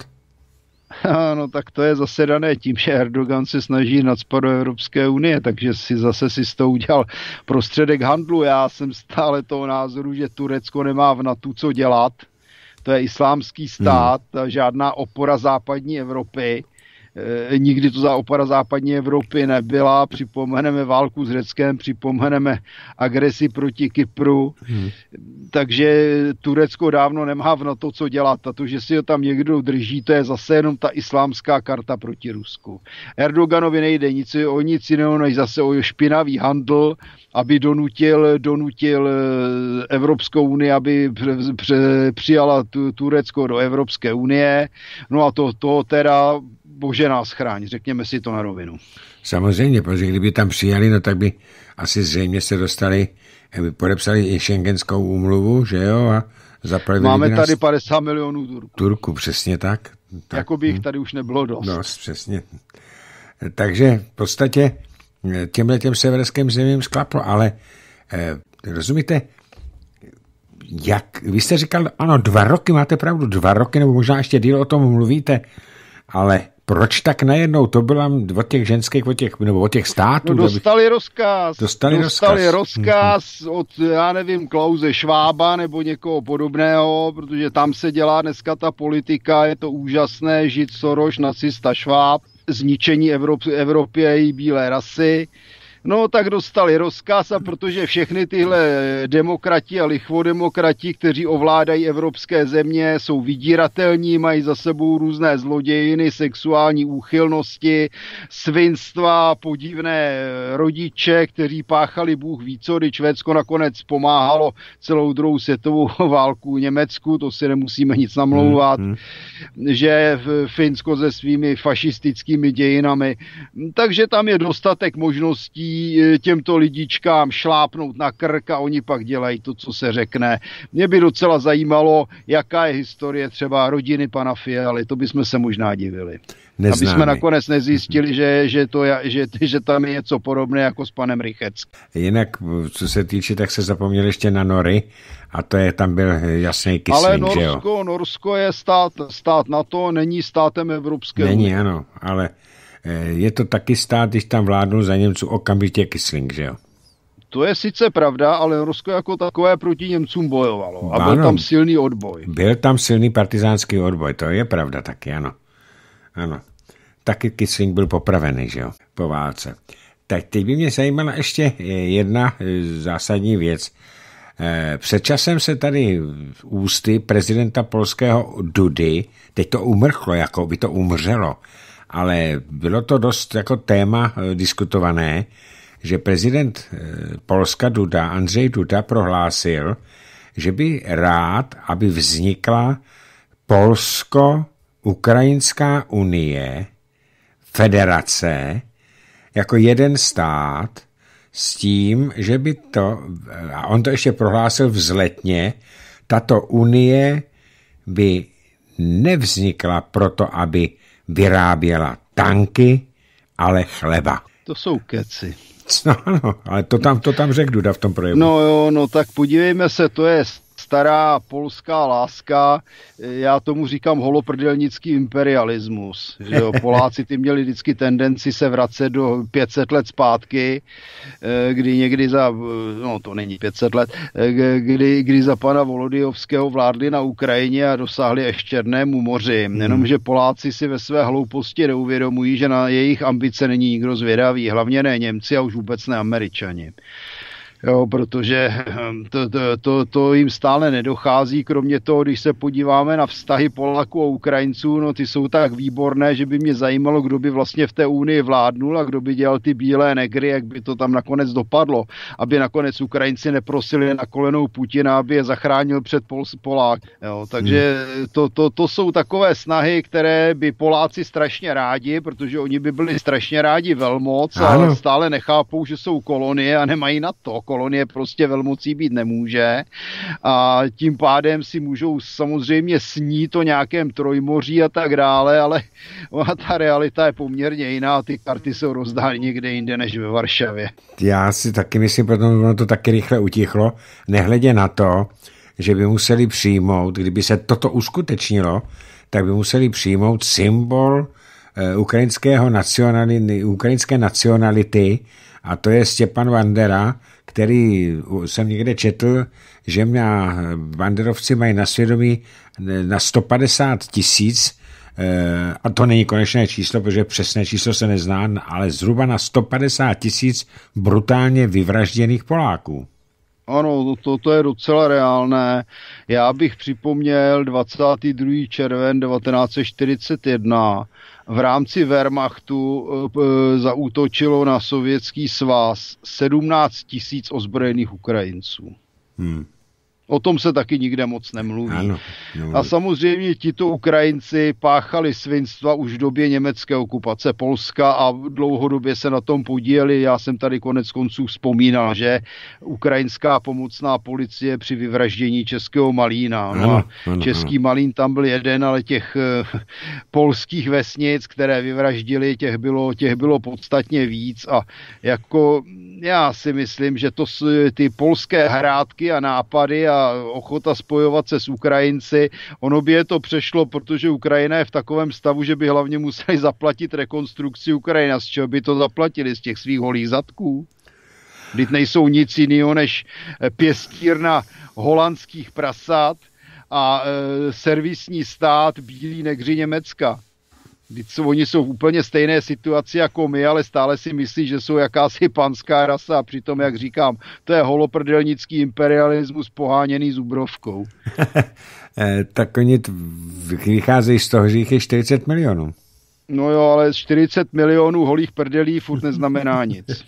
No tak to je zase dané tím, že Erdogan se snaží nacpat do Evropské unie, takže si zase si s tou udělal prostředek handlu. Já jsem stále toho názoru, že Turecko nemá v NATO co dělat. To je islámský stát, hmm. žádná opora západní Evropy. E, nikdy to za opora západní Evropy nebyla. Připomeneme válku s Řeckem, připomeneme agresi proti Kypru. Hmm. Takže Turecko dávno nemá v NATO co dělat. A to, že si ho tam někdo drží, to je zase jenom ta islámská karta proti Rusku. Erdoganovi nejde nic o nic jiného, než zase o špinavý handl, aby donutil, donutil Evropskou unii, aby přijala Turecko do Evropské unie. No a to, to teda bože nás chráň, řekněme si to na rovinu. Samozřejmě, protože kdyby tam přijali, no tak by asi zřejmě se dostali, by podepsali i Schengenskou úmluvu, že jo, a zapravili Máme tady nás... padesát milionů Turků. Turků, přesně tak. tak. Jako by jich tady už nebylo dost. Dost, přesně. Takže v podstatě těmhle těm severským zemím sklaplo, ale eh, rozumíte, jak, vy jste říkal, ano, dva roky, máte pravdu, dva roky, nebo možná ještě díl o tom mluvíte, ale proč tak najednou? To bylo od těch ženských, od těch, nebo od těch států? No dostali rozkaz. Dostali, dostali rozkaz, rozkaz od, já nevím, Klause Schwaba nebo někoho podobného, protože tam se dělá dneska ta politika, je to úžasné, žid Soros, nacista Schwab, zničení Evropy, Evropy a její bílé rasy. No tak dostali rozkaz a protože všechny tyhle demokrati a lichvodemokrati, kteří ovládají evropské země, jsou vydíratelní, mají za sebou různé zlodějiny, sexuální úchylnosti, svinstva, podivné rodiče, kteří páchali Bůh ví co, když Švédsko nakonec pomáhalo celou druhou světovou válku Německu, to si nemusíme nic namlouvat, hmm, hmm. že Finsko se svými fašistickými dějinami. Takže tam je dostatek možností těmto lidičkám šlápnout na krk a oni pak dělají to, co se řekne. Mě by docela zajímalo, jaká je historie třeba rodiny pana Fialy, to bychom se možná divili. Neznáme. Aby jsme nakonec nezjistili, že, že, to je, že, že tam je něco podobné jako s panem Rycheckým. Jinak, co se týče, tak se zapomněl ještě na Nory a to je, tam byl jasný Quisling, ale Norsko, že jo? Norsko je stát, stát NATO, není státem Evropské unie. Není, ano, ale je to taky stát, když tam vládnul za Němců okamžitě Quisling, že jo? To je sice pravda, ale Rusko jako takové proti Němcům bojovalo. A byl ano, tam silný odboj. Byl tam silný partizánský odboj, to je pravda taky, ano. Ano. Taky Quisling byl popravený, že jo, po válce. Tak teď by mě zajímala ještě jedna zásadní věc. Před časem se tady v ústy prezidenta polského Dudy, teď to umrchlo, jako by to umřelo, ale bylo to dost jako téma diskutované, že prezident Polska Duda, Andrzej Duda, prohlásil, že by rád, aby vznikla Polsko-Ukrajinská unie, federace, jako jeden stát, s tím, že by to, a on to ještě prohlásil vzletně, tato unie by nevznikla proto, aby vyráběla tanky, ale chleba. To jsou keci. No, no, ale to tam, to tam řekl Duda v tom projevu. No jo, no tak podívejme se, to je stará polská láska, já tomu říkám holoprdelnický imperialismus. Že jo? Poláci ty měli vždycky tendenci se vracet do pět set let zpátky, kdy někdy za, no to není pět set let, kdy, kdy za pana Volodyjovského vládli na Ukrajině a dosáhli až Černému moři. Hmm. Jenomže Poláci si ve své hlouposti neuvědomují, že na jejich ambice není nikdo zvědavý, hlavně ne Němci a už vůbec ne Američani. Jo, protože to, to, to, to jim stále nedochází, kromě toho, když se podíváme na vztahy Poláků a Ukrajinců, no ty jsou tak výborné, že by mě zajímalo, kdo by vlastně v té unii vládnul a kdo by dělal ty bílé negry, jak by to tam nakonec dopadlo, aby nakonec Ukrajinci neprosili na kolenou Putina, aby je zachránil před Pol- Polák. Jo, takže to, to, to jsou takové snahy, které by Poláci strašně rádi, protože oni by byli strašně rádi velmoc, ale stále nechápou, že jsou kolonie a nemají na to. Kolonie prostě velmocí být nemůže a tím pádem si můžou samozřejmě snít o nějakém Trojmoří a tak dále, ale ta realita je poměrně jiná, ty karty jsou rozdány někde jinde než ve Varšavě. Já si taky myslím, protože ono to taky rychle utichlo, nehledě na to, že by museli přijmout, kdyby se toto uskutečnilo, tak by museli přijmout symbol uh, ukrajinského nacionality, ukrajinské nacionality, a to je Stepan Bandera, který jsem někde četl, že mě banderovci mají na svědomí na sto padesát tisíc, a to není konečné číslo, protože přesné číslo se nezná, ale zhruba na sto padesát tisíc brutálně vyvražděných Poláků. Ano, to, to je docela reálné. Já bych připomněl dvacátého druhého června devatenáct set čtyřicet jedna. V rámci Wehrmachtu e, zaútočilo na Sovětský svaz sedmnáct tisíc ozbrojených Ukrajinců. Hmm. O tom se taky nikde moc nemluví. Ano, no. A samozřejmě tito Ukrajinci páchali svinstva už v době německé okupace Polska a dlouhodobě se na tom podíleli. Já jsem tady konec konců vzpomínal, že ukrajinská pomocná policie při vyvraždění českého Malína. No ano, ano, český ano. Malín tam byl jeden, ale těch uh, polských vesnic, které vyvraždili, těch bylo, těch bylo podstatně víc a jako já si myslím, že to ty polské hrátky a nápady a ochota spojovat se s Ukrajinci, ono by je to přešlo, protože Ukrajina je v takovém stavu, že by hlavně museli zaplatit rekonstrukci Ukrajiny. Z čeho by to zaplatili? Z těch svých holých zadků? Vždyť nejsou nic jiného než pěstírna holandských prasat a e, servisní stát bílí negři Německa. Vždyť oni jsou v úplně stejné situaci jako my, ale stále si myslí, že jsou jakási panská rasa a přitom, jak říkám, to je holoprdelnický imperialismus poháněný zubrovkou. Tak oni vycházejí z toho, že jich je čtyřicet milionů. No jo, ale čtyřicet milionů holých prdelí furt neznamená nic.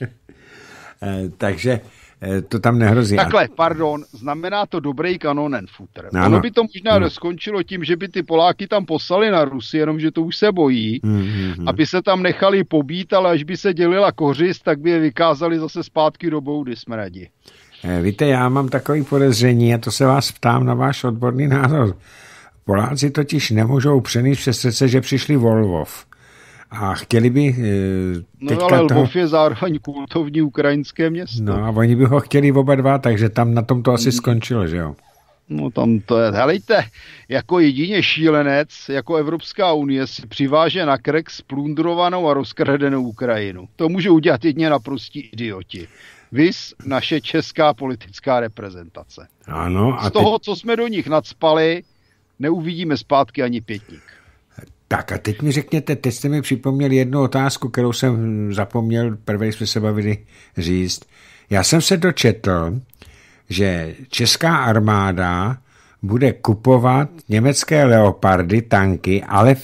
Takže to tam nehrozí. Takhle, pardon, znamená to dobrý kanonenfutter. No, ono by to možná no. skončilo tím, že by ty Poláky tam poslali na Rusy, jenomže to už se bojí, mm-hmm. aby se tam nechali pobít, ale až by se dělila kořist, tak by je vykázali zase zpátky do boudy smradi. Víte, já mám takový podezření a to se vás ptám na váš odborný názor. Poláci totiž nemůžou přenést přes srdce, že přišli o Lvov. A chtěli by... No ale Lvov toho... je zároveň kultovní ukrajinské město. No a oni by ho chtěli oba dva, takže tam na tom to asi skončilo, že jo? No tam to je... Helejte, jako jedině šílenec, jako Evropská unie si přiváže na krk splundrovanou a rozkradenou Ukrajinu. To může udělat jedině naprostí idioti. Vys naše česká politická reprezentace. Ano. A Z toho, teď... co jsme do nich nacpali, neuvidíme zpátky ani pětník. Tak a teď mi řekněte, teď jste mi připomněl jednu otázku, kterou jsem zapomněl, první jsme se bavili říct. Já jsem se dočetl, že česká armáda bude kupovat německé Leopardy, tanky, ale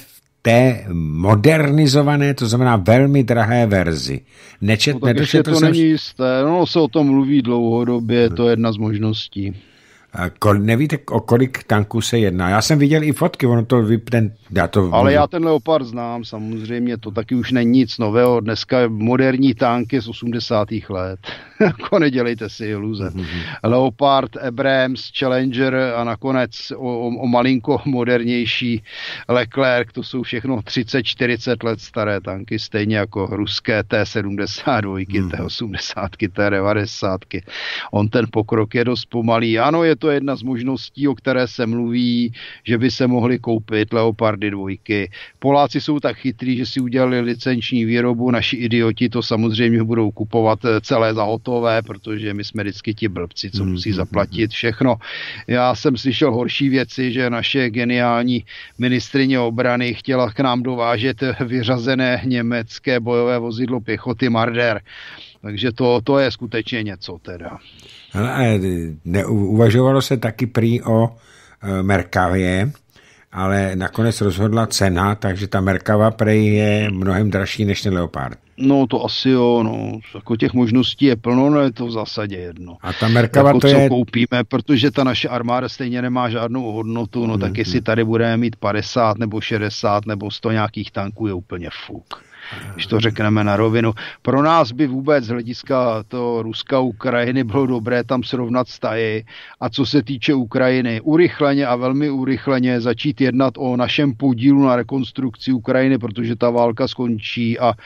té modernizované, to znamená velmi drahé verzi. Nečet, no, tak ještě to jsem... není jisté, no se o tom mluví dlouhodobě, to je jedna z možností. Kol, nevíte, o kolik tanků se jedná? Já jsem viděl i fotky, ono to vypne. Já to Ale můžu... já ten Leopard znám, samozřejmě, to taky už není nic nového. Dneska moderní tanky z osmdesátých let. Jako nedělejte si iluze. Mm-hmm. Leopard, Abrams, Challenger a nakonec o, o, o malinko modernější Leclerc, to jsou všechno třicet čtyřicet let staré tanky, stejně jako ruské T sedmdesát dva, mm. T osmdesát, T devadesát. On ten pokrok je dost pomalý. Ano, je to jedna z možností, o které se mluví, že by se mohly koupit Leopardy dvojky. Poláci jsou tak chytrý, že si udělali licenční výrobu, naši idioti to samozřejmě budou kupovat celé za hotové, protože my jsme vždycky ti blbci, co musí zaplatit všechno. Já jsem slyšel horší věci, že naše geniální ministryně obrany chtěla k nám dovážet vyřazené německé bojové vozidlo pěchoty Marder. Takže to, to je skutečně něco teda. Ale uvažovalo se taky prý o e, Merkavě, ale nakonec rozhodla cena, takže ta Merkava prej je mnohem dražší než ten Leopard. No to asi jo, no. Jako těch možností je plno, no je to v zásadě jedno. A ta Merkava jako to co je... koupíme, protože ta naše armáda stejně nemá žádnou hodnotu, no mm-hmm. tak jestli tady budeme mít padesát nebo šedesát nebo sto nějakých tanků, je úplně fuk. Když to řekneme na rovinu. Pro nás by vůbec z hlediska toho Ruska Ukrajiny bylo dobré tam srovnat staji. A co se týče Ukrajiny, urychleně a velmi urychleně začít jednat o našem podílu na rekonstrukci Ukrajiny, protože ta válka skončí a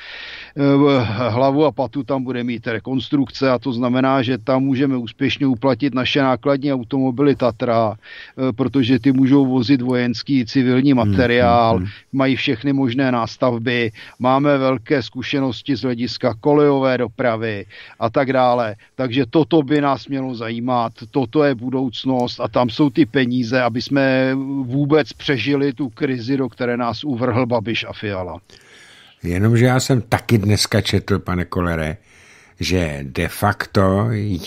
e, hlavu a patu tam bude mít rekonstrukce a to znamená, že tam můžeme úspěšně uplatit naše nákladní automobily Tatra, e, protože ty můžou vozit vojenský i civilní materiál, hmm, hmm, hmm. mají všechny možné nástavby, máme velké zkušenosti z hlediska kolejové dopravy a tak dále. Takže toto by nás mělo zajímat, toto je budoucnost a tam jsou ty peníze, aby jsme vůbec přežili tu krizi, do které nás uvrhl Babiš a Fiala. Jenomže já jsem taky dneska četl, pane Kollere, že de facto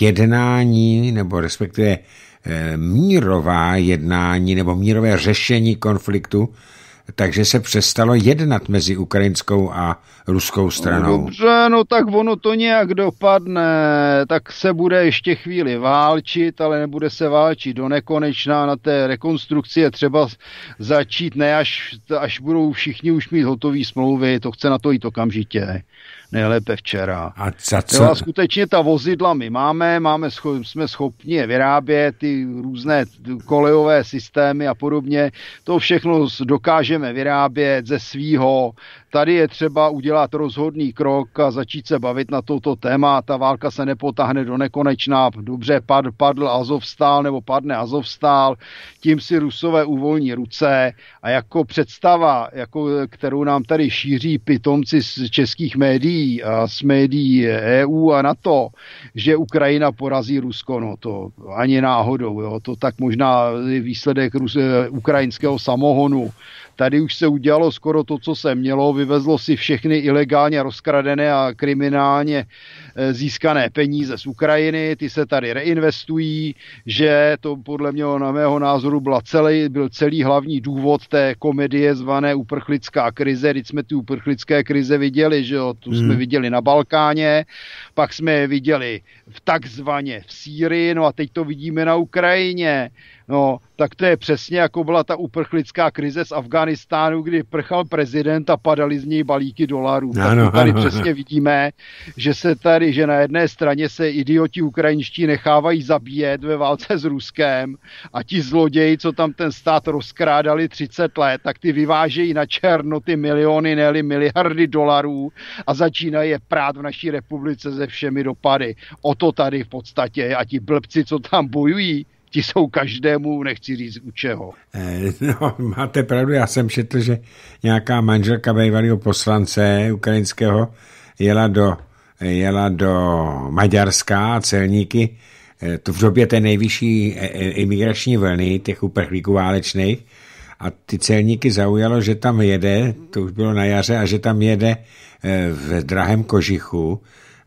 jednání, nebo respektive e, mírová jednání, nebo mírové řešení konfliktu, takže se přestalo jednat mezi ukrajinskou a ruskou stranou. No dobře, no tak ono to nějak dopadne, tak se bude ještě chvíli válčit, ale nebude se válčit do nekonečna. Na té rekonstrukci je třeba začít, ne až, až budou všichni už mít hotový smlouvy, to chce na to jít okamžitě. Nejlépe včera. A za co? Jo, skutečně ta vozidla my máme, máme scho- jsme schopni je vyrábět, ty různé kolejové systémy a podobně. To všechno dokážeme vyrábět ze svýho. Tady je třeba udělat rozhodný krok a začít se bavit na toto téma. Ta válka se nepotáhne do nekonečna. Dobře, pad, padl Azovstál nebo padne Azovstál, tím si Rusové uvolní ruce a jako představa, jako, kterou nám tady šíří pitomci z českých médií a z médií E U a NATO, že Ukrajina porazí Rusko, no to ani náhodou, jo. To tak možná je výsledek Rus- ukrajinského samohonu. Tady už se udělalo skoro to, co se mělo, vyvezlo si všechny ilegálně rozkradené a kriminálně získané peníze z Ukrajiny, ty se tady reinvestují, že to podle mě na mého názoru byla celý, byl celý hlavní důvod té komedie zvané uprchlická krize, když jsme ty uprchlické krize viděli, že jo, tu hmm. jsme viděli na Balkáně, pak jsme je viděli v takzvaně v Sýrii, no a teď to vidíme na Ukrajině. No, tak to je přesně jako byla ta uprchlická krize z Afghánistánu, kdy prchal prezident a padaly z něj balíky dolarů. Tak ano, tady ano, přesně ano. vidíme, že se tady, že na jedné straně se idioti ukrajinští nechávají zabíjet ve válce s Ruskem a ti zloději, co tam ten stát rozkrádali třicet let, tak ty vyvážejí na černo ty miliony, ne-li miliardy dolarů a začínají je prát v naší republice se všemi dopady. O to tady v podstatě a ti blbci, co tam bojují, ti jsou každému, nechci říct u čeho. No, máte pravdu, já jsem četl, že nějaká manželka bývalého poslance ukrajinského jela do, jela do Maďarska a celníky, to v době té nejvyšší imigrační vlny, těch uprchlíků válečných, a ty celníky zaujalo, že tam jede, to už bylo na jaře, a že tam jede v drahém kožichu,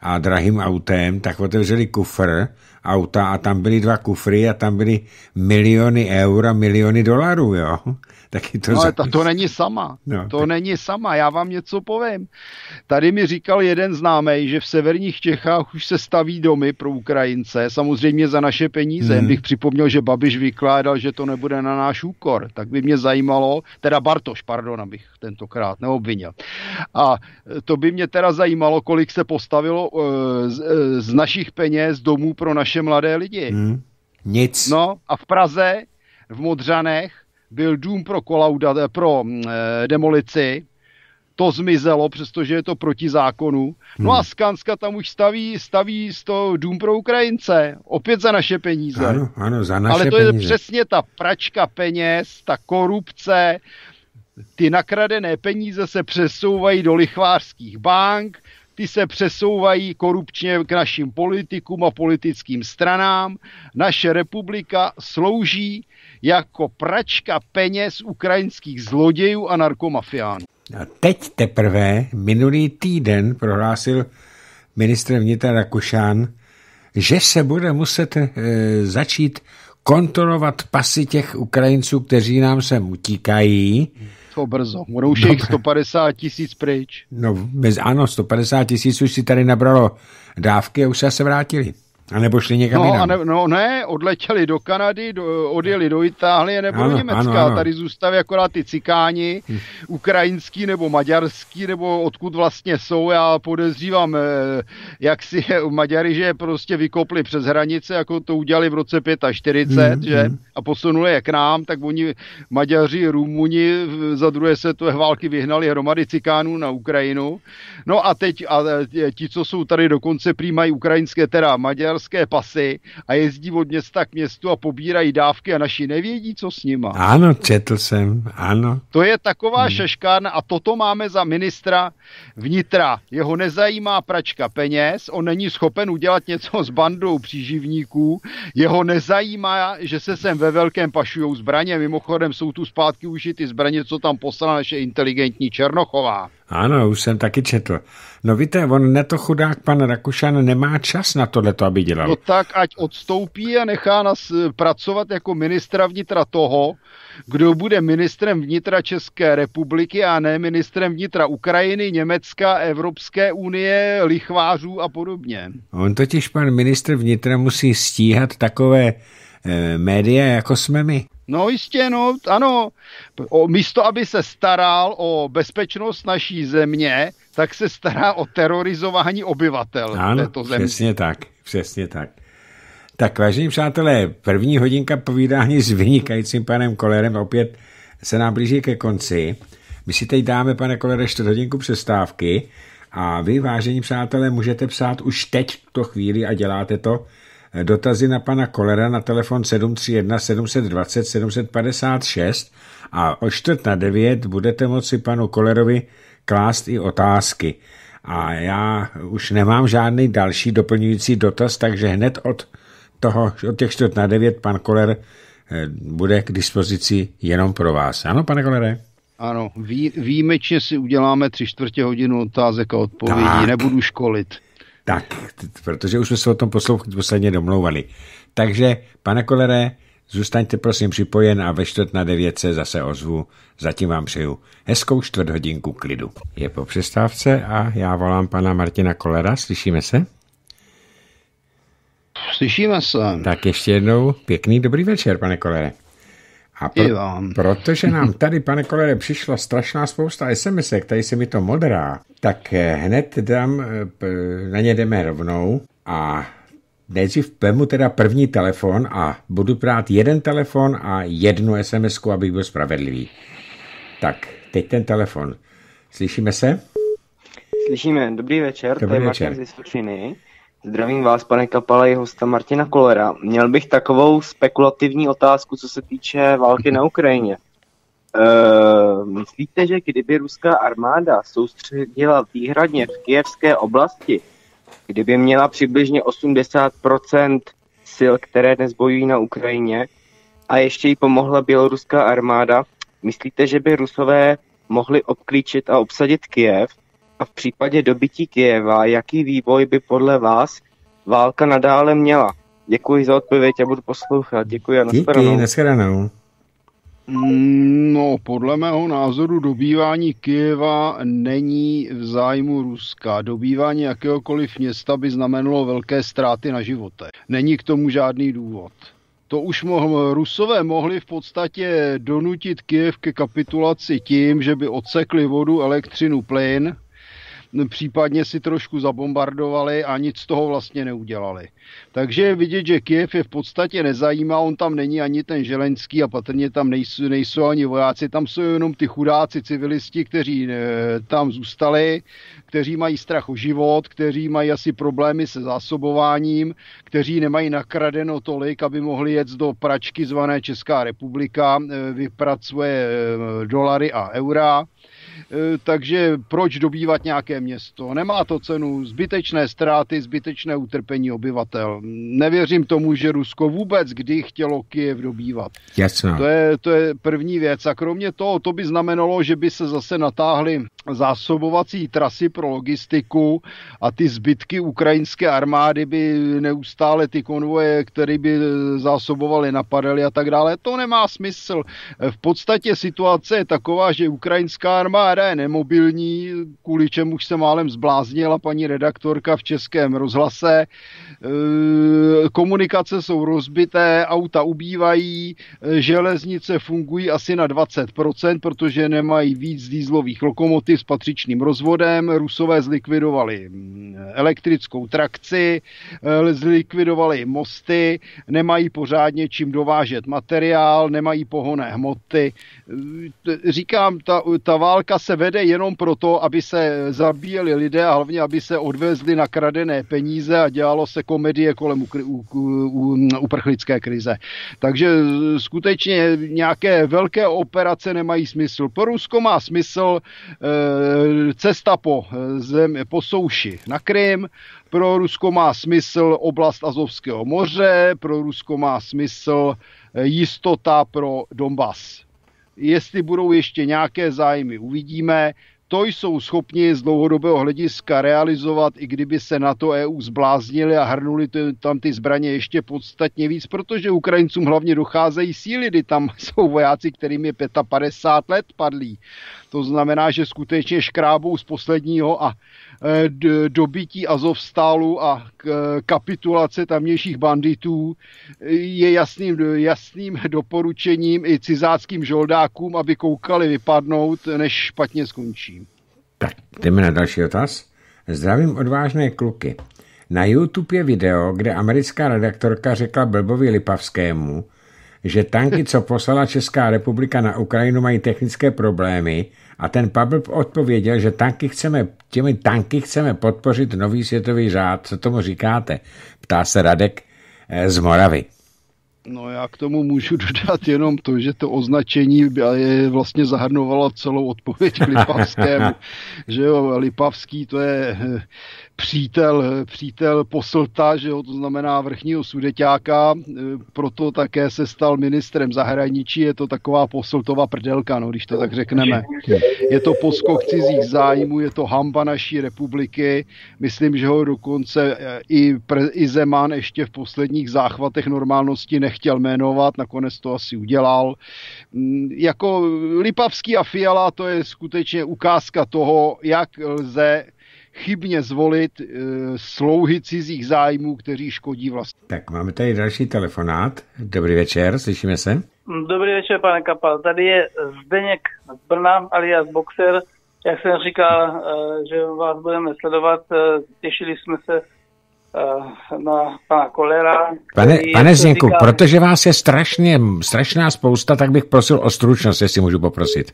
a drahým autem, tak otevřeli kufr auta a tam byly dva kufry a tam byly miliony eur a miliony dolarů, jo. Taky to no, za... ale to, to není sama. No, to tak... není sama. Já vám něco povím. Tady mi říkal jeden známej, že v severních Čechách už se staví domy pro Ukrajince, samozřejmě za naše peníze. Hmm. Bych připomněl, že Babiš vykládal, že to nebude na náš úkor. Tak by mě zajímalo, teda Bartoš, pardon, abych tentokrát neobvinil. A to by mě teda zajímalo, kolik se postavilo uh, z, uh, z našich peněz domů pro naše mladé lidi. Hmm. Nic. No a v Praze, v Modřanech, byl dům pro kolauda, pro e, demolici, to zmizelo, přestože je to proti zákonu. No hmm. a Skanska tam už staví, staví to dům pro Ukrajince, opět za naše peníze. Ano, ano, za naše Ale to peníze. Je přesně ta pračka peněz, ta korupce, ty nakradené peníze se přesouvají do lichvářských bank, ty se přesouvají korupčně k našim politikům a politickým stranám. Naše republika slouží jako pračka peněz ukrajinských zlodějů a narkomafiánů. A teď teprve minulý týden prohlásil ministr vnitra Rakušan, že se bude muset e, začít kontrolovat pasy těch Ukrajinců, kteří nám sem utíkají. To brzo. Budou už jich sto padesát tisíc pryč. No, bez, ano, sto padesát tisíc už si tady nabralo dávky a už se vrátili. A nebo šli někam no, jinam. Ne, no ne, odletěli do Kanady, do, odjeli do Itálie nebo ano, do Německa. Ano, ano. Tady zůstaví akorát ty cikáni, hm. ukrajinský nebo maďarský, nebo odkud vlastně jsou. Já podezřívám, jak si Maďari, že prostě vykopli přes hranice, jako to udělali v roce čtyřicet pět, hm, že? Hm. A posunuli je k nám, tak oni Maďaři, Rumuni za druhé světové války vyhnali hromady cikánů na Ukrajinu. No a teď a ti, co jsou tady dokonce přijímají ukrajinské, teda Maďar pasy a jezdí od města k městu a pobírají dávky a naši nevědí, co s nima. Ano, četl jsem, ano. To je taková hmm. šeškárna a toto máme za ministra vnitra. Jeho nezajímá pračka peněz, on není schopen udělat něco s bandou příživníků, jeho nezajímá, že se sem ve velkém pašujou zbraně, mimochodem jsou tu zpátky už i ty zbraně, co tam poslala naše inteligentní Černochová. Ano, už jsem taky četl. No víte, on neto chudák pan Rakušan nemá čas na tohleto, aby dělal. No tak ať odstoupí a nechá nás pracovat jako ministra vnitra toho, kdo bude ministrem vnitra České republiky a ne ministrem vnitra Ukrajiny, Německa, Evropské unie, lichvářů a podobně. On totiž pan ministr vnitra musí stíhat takové e, média, jako jsme my. No jistě, no, ano. O, místo, aby se staral o bezpečnost naší země, tak se stará o terorizování obyvatel ano, této země. Přesně tak, přesně tak. Tak, vážení přátelé, první hodinka povídání s vynikajícím panem Kollerem opět se nám blíží ke konci. My si teď dáme, pane Kollere, čtvrt hodinku přestávky a vy, vážení přátelé, můžete psát už teď v tuto chvíli a děláte to, dotazy na pana Kollera na telefon sedm tři jedna sedm dva nula sedm pět šest a o čtvrt na devět budete moci panu Kollerovi klást i otázky. A já už nemám žádný další doplňující dotaz, takže hned od toho, od těch čtvrt na devět pan Koller bude k dispozici jenom pro vás. Ano, pane Kollere? Ano, vý, výjimečně si uděláme tři čtvrtě hodinu otázek a odpovědí, tak. Nebudu školit. Tak, protože už jsme se o tom posledně domlouvali. Takže, pane Kollere, zůstaňte prosím připojen a ve čtvrt na devět se zase ozvu. Zatím vám přeju hezkou čtvrt hodinku klidu. Je po přestávce a já volám pana Martina Kollera. Slyšíme se? Slyšíme se. Tak ještě jednou pěkný dobrý večer, pane Kollere. A pro, protože nám tady, pane Kollere, přišla strašná spousta es em esek, tady se mi to modrá, tak hned dám, na ně jdeme rovnou a nejdřív vemu teda první telefon a budu brát jeden telefon a jednu es em esku, abych byl spravedlivý. Tak, teď ten telefon. Slyšíme se? Slyšíme, dobrý večer, dobrý to je večer. Martin z Vysočiny. Zdravím vás, pane Kapala, i hosta Martina Kollera. Měl bych takovou spekulativní otázku, co se týče války na Ukrajině. E, myslíte, že kdyby ruská armáda soustředila výhradně v kyjevské oblasti, kdyby měla přibližně osmdesát procent sil, které dnes bojují na Ukrajině, a ještě jí pomohla běloruská armáda, myslíte, že by Rusové mohli obklíčit a obsadit Kyjev? A v případě dobytí Kyjeva, jaký vývoj by podle vás válka nadále měla? Děkuji za odpověď a budu poslouchat. Děkuji a nashledanou. Díky, nashledanou. No, podle mého názoru dobývání Kyjeva není v zájmu Ruska. Dobývání jakéhokoliv města by znamenalo velké ztráty na životech. Není k tomu žádný důvod. To už mohl, Rusové mohli v podstatě donutit Kyjev ke kapitulaci tím, že by odsekli vodu, elektřinu, plyn, případně si trošku zabombardovali a nic z toho vlastně neudělali. Takže je vidět, že Kyjev je v podstatě nezajímá, on tam není ani ten Želenský a patrně tam nejsou, nejsou ani vojáci, tam jsou jenom ty chudáci civilisti, kteří e, tam zůstali, kteří mají strach o život, kteří mají asi problémy se zásobováním, kteří nemají nakradeno tolik, aby mohli jet do pračky zvané Česká republika, e, vyprat svoje e, dolary a eura. Takže proč dobývat nějaké město? Nemá to cenu, zbytečné ztráty, zbytečné utrpení obyvatel. Nevěřím tomu, že Rusko vůbec kdy chtělo Kyjev dobývat. Jasně. To je, to je první věc. A kromě toho, to by znamenalo, že by se zase natáhly zásobovací trasy pro logistiku a ty zbytky ukrajinské armády by neustále ty konvoje, které by zásobovaly, napadaly a tak dále. To nemá smysl. V podstatě situace je taková, že ukrajinská armáda je nemobilní, kvůli čemu už se málem zbláznila paní redaktorka v Českém rozhlase. Komunikace jsou rozbité, auta ubývají, železnice fungují asi na dvacet procent, protože nemají víc dieselových lokomotiv s patřičným rozvodem. Rusové zlikvidovali elektrickou trakci, zlikvidovali mosty, nemají pořádně čím dovážet materiál, nemají pohonné hmoty. Říkám, ta, ta válka se vede jenom proto, aby se zabíjeli lidé a hlavně, aby se odvezli nakradené peníze a dělalo se komedie kolem u, u, u, uprchlické krize. Takže skutečně nějaké velké operace nemají smysl. Pro Rusko má smysl e, cesta po, zem, po souši na Krym, pro Rusko má smysl oblast Azovského moře, pro Rusko má smysl jistota pro Donbas. Jestli budou ještě nějaké zájmy, uvidíme. To jsou schopni z dlouhodobého hlediska realizovat, i kdyby se na to E U zbláznili a hrnuli tam ty zbraně ještě podstatně víc, protože Ukrajincům hlavně docházejí síly, kdy tam jsou vojáci, kterým je padesát pět let padlí. To znamená, že skutečně škrábou z posledního a dobytí Azovstálu a kapitulace tamnějších banditů je jasným, jasným doporučením i cizáckým žoldákům, aby koukali vypadnout, než špatně skončí. Tak, jdeme na další otaz. Zdravím odvážné kluky. Na YouTube je video, kde americká redaktorka řekla Blbovi Lipavskému, že tanky, co poslala Česká republika na Ukrajinu, mají technické problémy a ten Pavel odpověděl, že tanky chceme, těmi tanky chceme podpořit nový světový řád. Co tomu říkáte? Ptá se Radek z Moravy. No já k tomu můžu dodat jenom to, že to označení je vlastně zahrnovalo celou odpověď k Lipavskému. Že jo, Lipavský to je přítel, přítel poslta, že jo, to znamená vrchního sudeťáka, proto také se stal ministrem zahraničí, je to taková posltová prdelka, no, když to tak řekneme. Je to poskok cizích zájmů, je to hamba naší republiky, myslím, že ho dokonce i, i Zeman ještě v posledních záchvatech normálnosti nechtěl jmenovat, nakonec to asi udělal. Jako Lipavský a Fiala to je skutečně ukázka toho, jak lze chybně zvolit e, slouhy cizích zájmů, kteří škodí vlastně. Tak máme tady další telefonát. Dobrý večer, slyšíme se? Dobrý večer, pane Kapal. Tady je Zdeněk z Brna, alias Boxer. Jak jsem říkal, e, že vás budeme sledovat, e, těšili jsme se e, na pana Kolera. Pane, pane Zdeňku, říkal... protože vás je strašně, strašná spousta, tak bych prosil o stručnost, jestli můžu poprosit.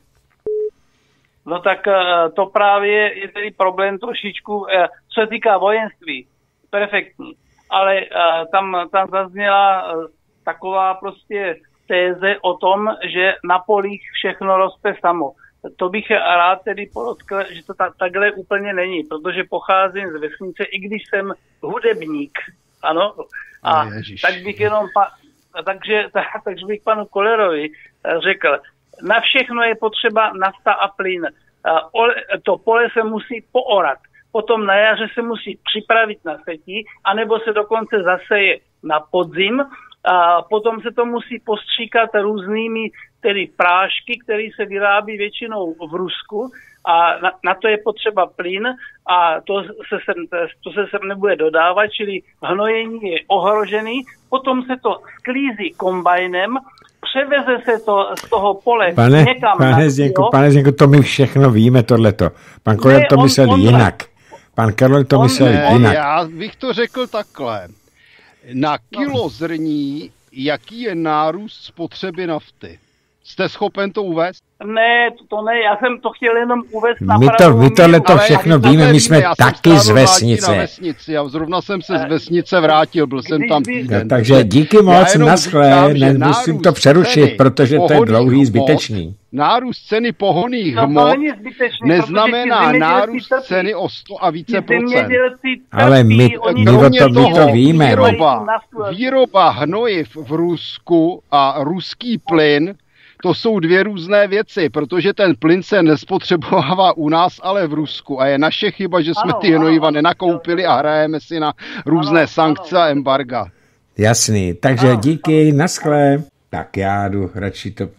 No tak to právě je tedy problém trošičku, co se týká vojenství, perfektní, ale tam, tam zazněla taková prostě téze o tom, že na polích všechno roste samo. To bych rád tedy podotkl, že to ta, takhle úplně není, protože pocházím z vesnice, i když jsem hudebník, ano, a Ježiš. tak bych jenom, pa, takže, tak, takže bych panu Kolerovi řekl, na všechno je potřeba nafta a plyn. to pole se musí poorat. Potom na jaře se musí připravit na setí, anebo se dokonce zaseje na podzim. A potom se to musí postříkat různými tedy prášky, které se vyrábí většinou v Rusku. A na, na to je potřeba plyn a to se, sem, to se sem nebude dodávat, čili hnojení je ohrožený. Potom se to sklízí kombajnem, převeze se to z toho pole pane, někam pane na Zdenku, pane Zdenku, to my všechno víme, tohleto. Pan Koller to myslel on, jinak. Pan Koller to myslel ne, jinak. Já bych to řekl takhle. Na kilo zrní, jaký je nárůst spotřeby nafty? Jste schopen to uvést? Ne, to ne, já jsem to chtěl jenom uvést na My to, my tohle to všechno ale víme, my jsme já taky z vesnice. Na vesnici, já zrovna jsem se z vesnice vrátil, byl jsem tam týden. No, takže díky moc, naschle, nemusím to přerušit, protože to je dlouhý, zbytečný. Nárůst ceny pohonných no, hmot neznamená nárůst ceny o sto a více procent. Ale my, my, o to, my to víme. Výroba, výroba hnojiv v Rusku a ruský plyn, to jsou dvě různé věci, protože ten plyn se nespotřebovává u nás, ale v Rusku. A je naše chyba, že jsme ano, ty hnojiva ano, nenakoupili a hrajeme si na různé ano, sankce ano. a embarga. Jasný, takže ano, díky, ano. naschle. Tak já jdu radši to,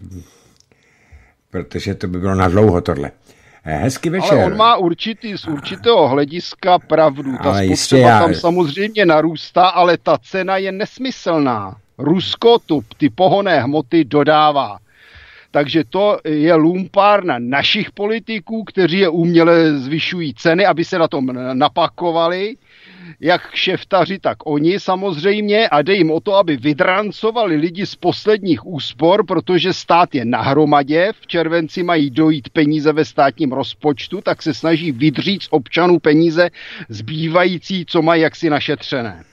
protože to by bylo na dlouho tohle. Hezký večer. Ale on má určitý, z určitého hlediska pravdu. Ta ale spotřeba já... tam samozřejmě narůstá, ale ta cena je nesmyslná. Rusko tu ty pohonné hmoty dodává. Takže to je lumpárna našich politiků, kteří je uměle zvyšují ceny, aby se na tom napakovali, jak šeftaři, tak oni samozřejmě, a jde jim o to, aby vydrancovali lidi z posledních úspor, protože stát je na hromadě, v červenci mají dojít peníze ve státním rozpočtu, tak se snaží vydřít z občanů peníze zbývající, co mají jaksi našetřené.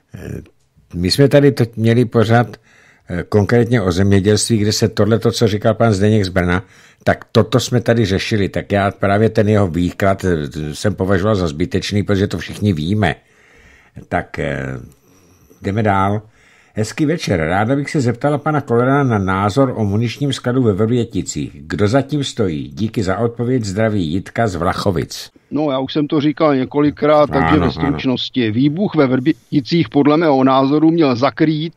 My jsme tady to měli pořád konkrétně o zemědělství, kde se tohleto, co říkal pan Zdeněk z Brna, tak toto jsme tady řešili. Tak já právě ten jeho výklad jsem považoval za zbytečný, protože to všichni víme. Tak jdeme dál. Hezký večer. Ráda bych se zeptala pana Kollera na názor o muničním skladu ve Vrběticích. Kdo zatím stojí? Díky za odpověď, zdraví Jitka z Vlachovic. No, já už jsem to říkal několikrát, takže ano, ve stručnosti. Ano. Výbuch ve Vrběticích podle mého názoru měl zakrýt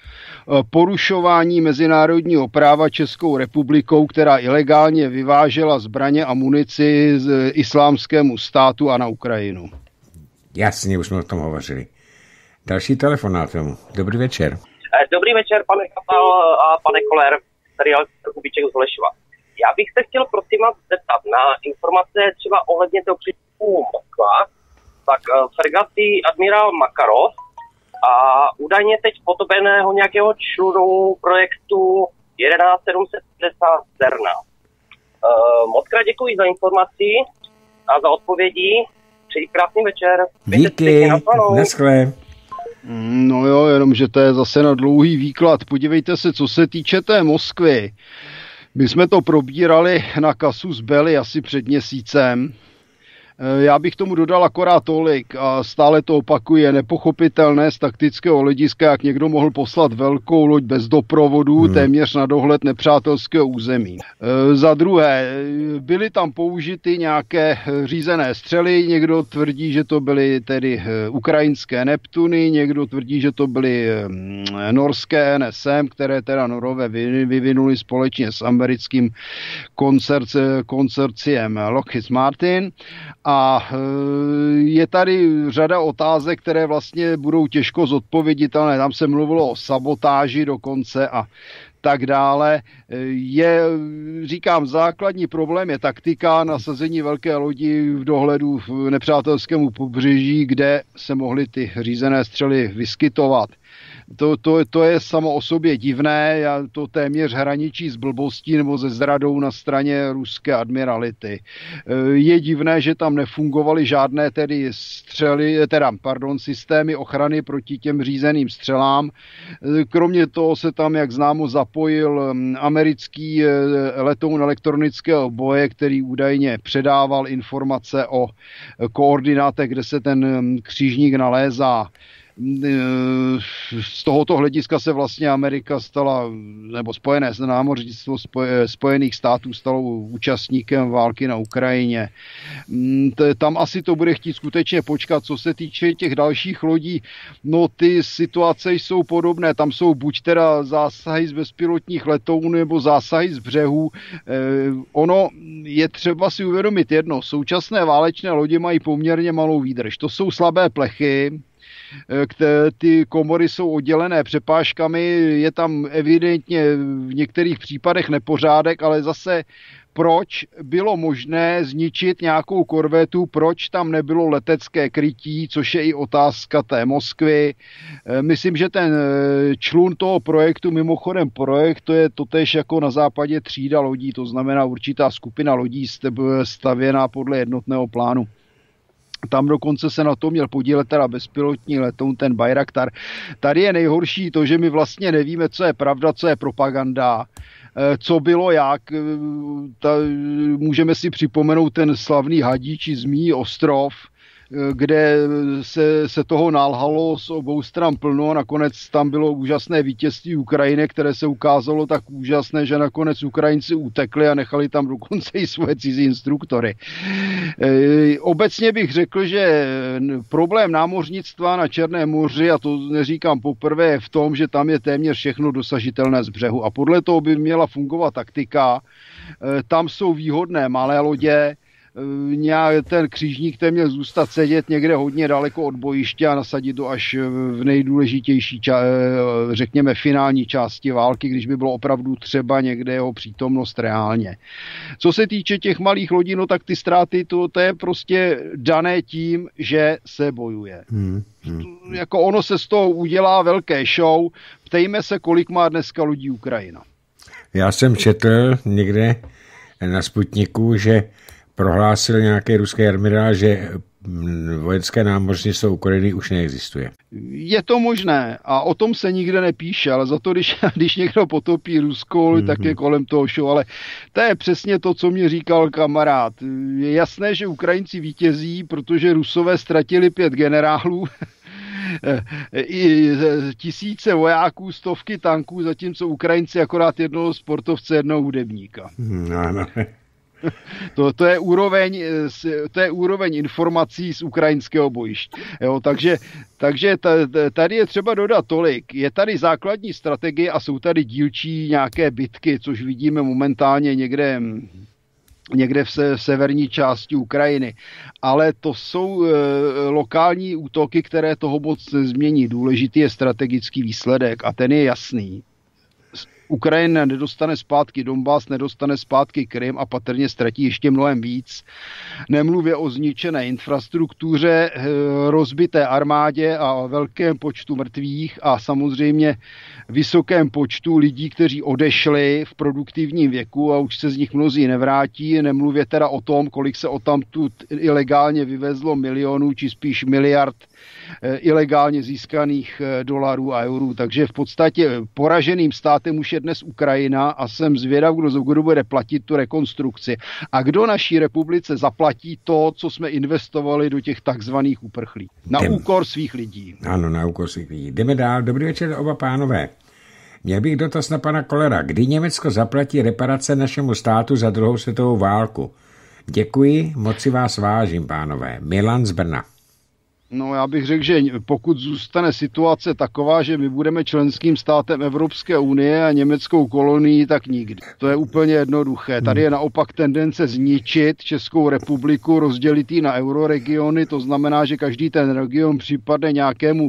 porušování mezinárodního práva Českou republikou, která ilegálně vyvážela zbraně a munici z islámskému státu a na Ukrajinu. Jasně, už jsme o tom hovořili. Další telefonát tomu. Dobrý večer. Dobrý večer, pane Kapal a pane Koller, tady je Kubíček z Holešova. Já bych se chtěl prosím vás zeptat na informace třeba ohledně toho přístupu Moskva, tak fregaty admirál Makarov a údajně teď potopeného nějakého člunu projektu jedenáct set sedmdesát Zerna. Uh, moc krát děkuji za informaci a za odpovědi. Přeji krásný večer. Díky, naschle. No jo, jenom, že to je zase na dlouhý výklad. Podívejte se, co se týče té Moskvy. My jsme to probírali na Casus Belli asi před měsícem. Já bych tomu dodal akorát tolik a stále to opakuje, nepochopitelné z taktického hlediska, jak někdo mohl poslat velkou loď bez doprovodu hmm. téměř na dohled nepřátelského území. E, za druhé, byly tam použity nějaké řízené střely, někdo tvrdí, že to byly tedy ukrajinské Neptuny, někdo tvrdí, že to byly norské N S M, které teda Norové vyvinuli společně s americkým koncerci, koncerciem Lockheed Martin. A je tady řada otázek, které vlastně budou těžko zodpověditelné. Tam se mluvilo o sabotáži dokonce a tak dále. Je, říkám, základní problém je taktika nasazení velké lodi v dohledu v nepřátelskému pobřeží, kde se mohly ty řízené střely vyskytovat. To, to, to je samo o sobě divné, to téměř hraničí s blbostí nebo se zradou na straně ruské admirality. Je divné, že tam nefungovaly žádné tedy střely, teda, pardon, systémy ochrany proti těm řízeným střelám. Kromě toho se tam, jak známo, zapojil americký letoun elektronického boje, který údajně předával informace o koordinátech, kde se ten křižník nalézá. z tohoto hlediska se vlastně Amerika stala, nebo spojené námořnictvo Spojených států stalo účastníkem války na Ukrajině. Tam asi to bude chtít skutečně počkat. Co se týče těch dalších lodí, no ty situace jsou podobné. Tam jsou buď teda zásahy z bezpilotních letounů nebo zásahy z břehů. Ono je třeba si uvědomit jedno. Současné válečné lodě mají poměrně malou výdrž. To jsou slabé plechy, které ty komory jsou oddělené přepážkami, je tam evidentně v některých případech nepořádek, ale zase proč bylo možné zničit nějakou korvetu, proč tam nebylo letecké krytí, což je i otázka té Moskvy. Myslím, že ten člun toho projektu, mimochodem projekt, to je totéž jako na západě třída lodí, to znamená určitá skupina lodí stavěná podle jednotného plánu. Tam dokonce se na to měl podílet teda bezpilotní letoun, ten Bayraktar. Tady je nejhorší to, že my vlastně nevíme, co je pravda, co je propaganda, co bylo jak. Ta, můžeme si připomenout ten slavný Hadíč Zmíjí ostrov, kde se, se toho nalhalo z obou stran plno. Nakonec tam bylo úžasné vítězství Ukrajiny, které se ukázalo tak úžasné, že nakonec Ukrajinci utekli a nechali tam dokonce i svoje cizí instruktory. E, obecně bych řekl, že problém námořnictva na Černém moři, a to neříkám poprvé, je v tom, že tam je téměř všechno dosažitelné z břehu. A podle toho by měla fungovat taktika. E, tam jsou výhodné malé lodě, ten křižník ten měl zůstat sedět někde hodně daleko od bojiště a nasadit to až v nejdůležitější, řekněme, finální části války, když by bylo opravdu třeba někde jeho přítomnost reálně. Co se týče těch malých lodí, no tak ty ztráty, to, to je prostě dané tím, že se bojuje. Hmm, hmm. Jako ono se z toho udělá velké show. Ptejme se, kolik má dneska lodí Ukrajina. Já jsem četl někde na Sputniku, že prohlásil nějaký ruský admirál, že vojenské námořnictvo Ukrajiny už neexistuje. Je to možné a o tom se nikde nepíše, ale za to, když, když někdo potopí Rusko, mm-hmm. tak je kolem toho show, ale to je přesně to, co mě říkal kamarád. Je jasné, že Ukrajinci vítězí, protože Rusové ztratili pět generálů, i tisíce vojáků, stovky tanků, zatímco Ukrajinci akorát jednoho sportovce, jednoho hudebníka. Ano. To, to, je úroveň, to je úroveň informací z ukrajinského bojiště. Jo, takže takže tady je třeba dodat tolik. Je tady základní strategie a jsou tady dílčí nějaké bitky, což vidíme momentálně někde, někde v, se, v severní části Ukrajiny. Ale to jsou e, lokální útoky, které toho moc nezmění. Důležitý je strategický výsledek a ten je jasný. Ukrajina nedostane zpátky Donbas, nedostane zpátky Krym a patrně ztratí ještě mnohem víc. Nemluvě o zničené infrastruktuře, rozbité armádě a velkém počtu mrtvých a samozřejmě vysokém počtu lidí, kteří odešli v produktivním věku a už se z nich mnozí nevrátí. Nemluvě teda o tom, kolik se odtamtud ilegálně vyvezlo milionů, či spíš miliard ilegálně získaných dolarů a eurů. Takže v podstatě poraženým státem už je dnes Ukrajina a jsem zvědav, kdo, kdo bude platit tu rekonstrukci. A kdo naší republice zaplatí to, co jsme investovali do těch takzvaných uprchlíků. Na Jdem. úkor svých lidí. Ano, na úkor svých lidí. Jdeme dál. Dobrý večer, oba pánové. Měl bych dotaz na pana Kollera. Kdy Německo zaplatí reparace našemu státu za druhou světovou válku? Děkuji, moc si vás vážím, pánové. Milan z Brna. No já bych řekl, že pokud zůstane situace taková, že my budeme členským státem Evropské unie a německou kolonií, tak nikdy. To je úplně jednoduché. Tady je naopak tendence zničit Českou republiku, rozdělit ji na euroregiony, to znamená, že každý ten region připadne nějakému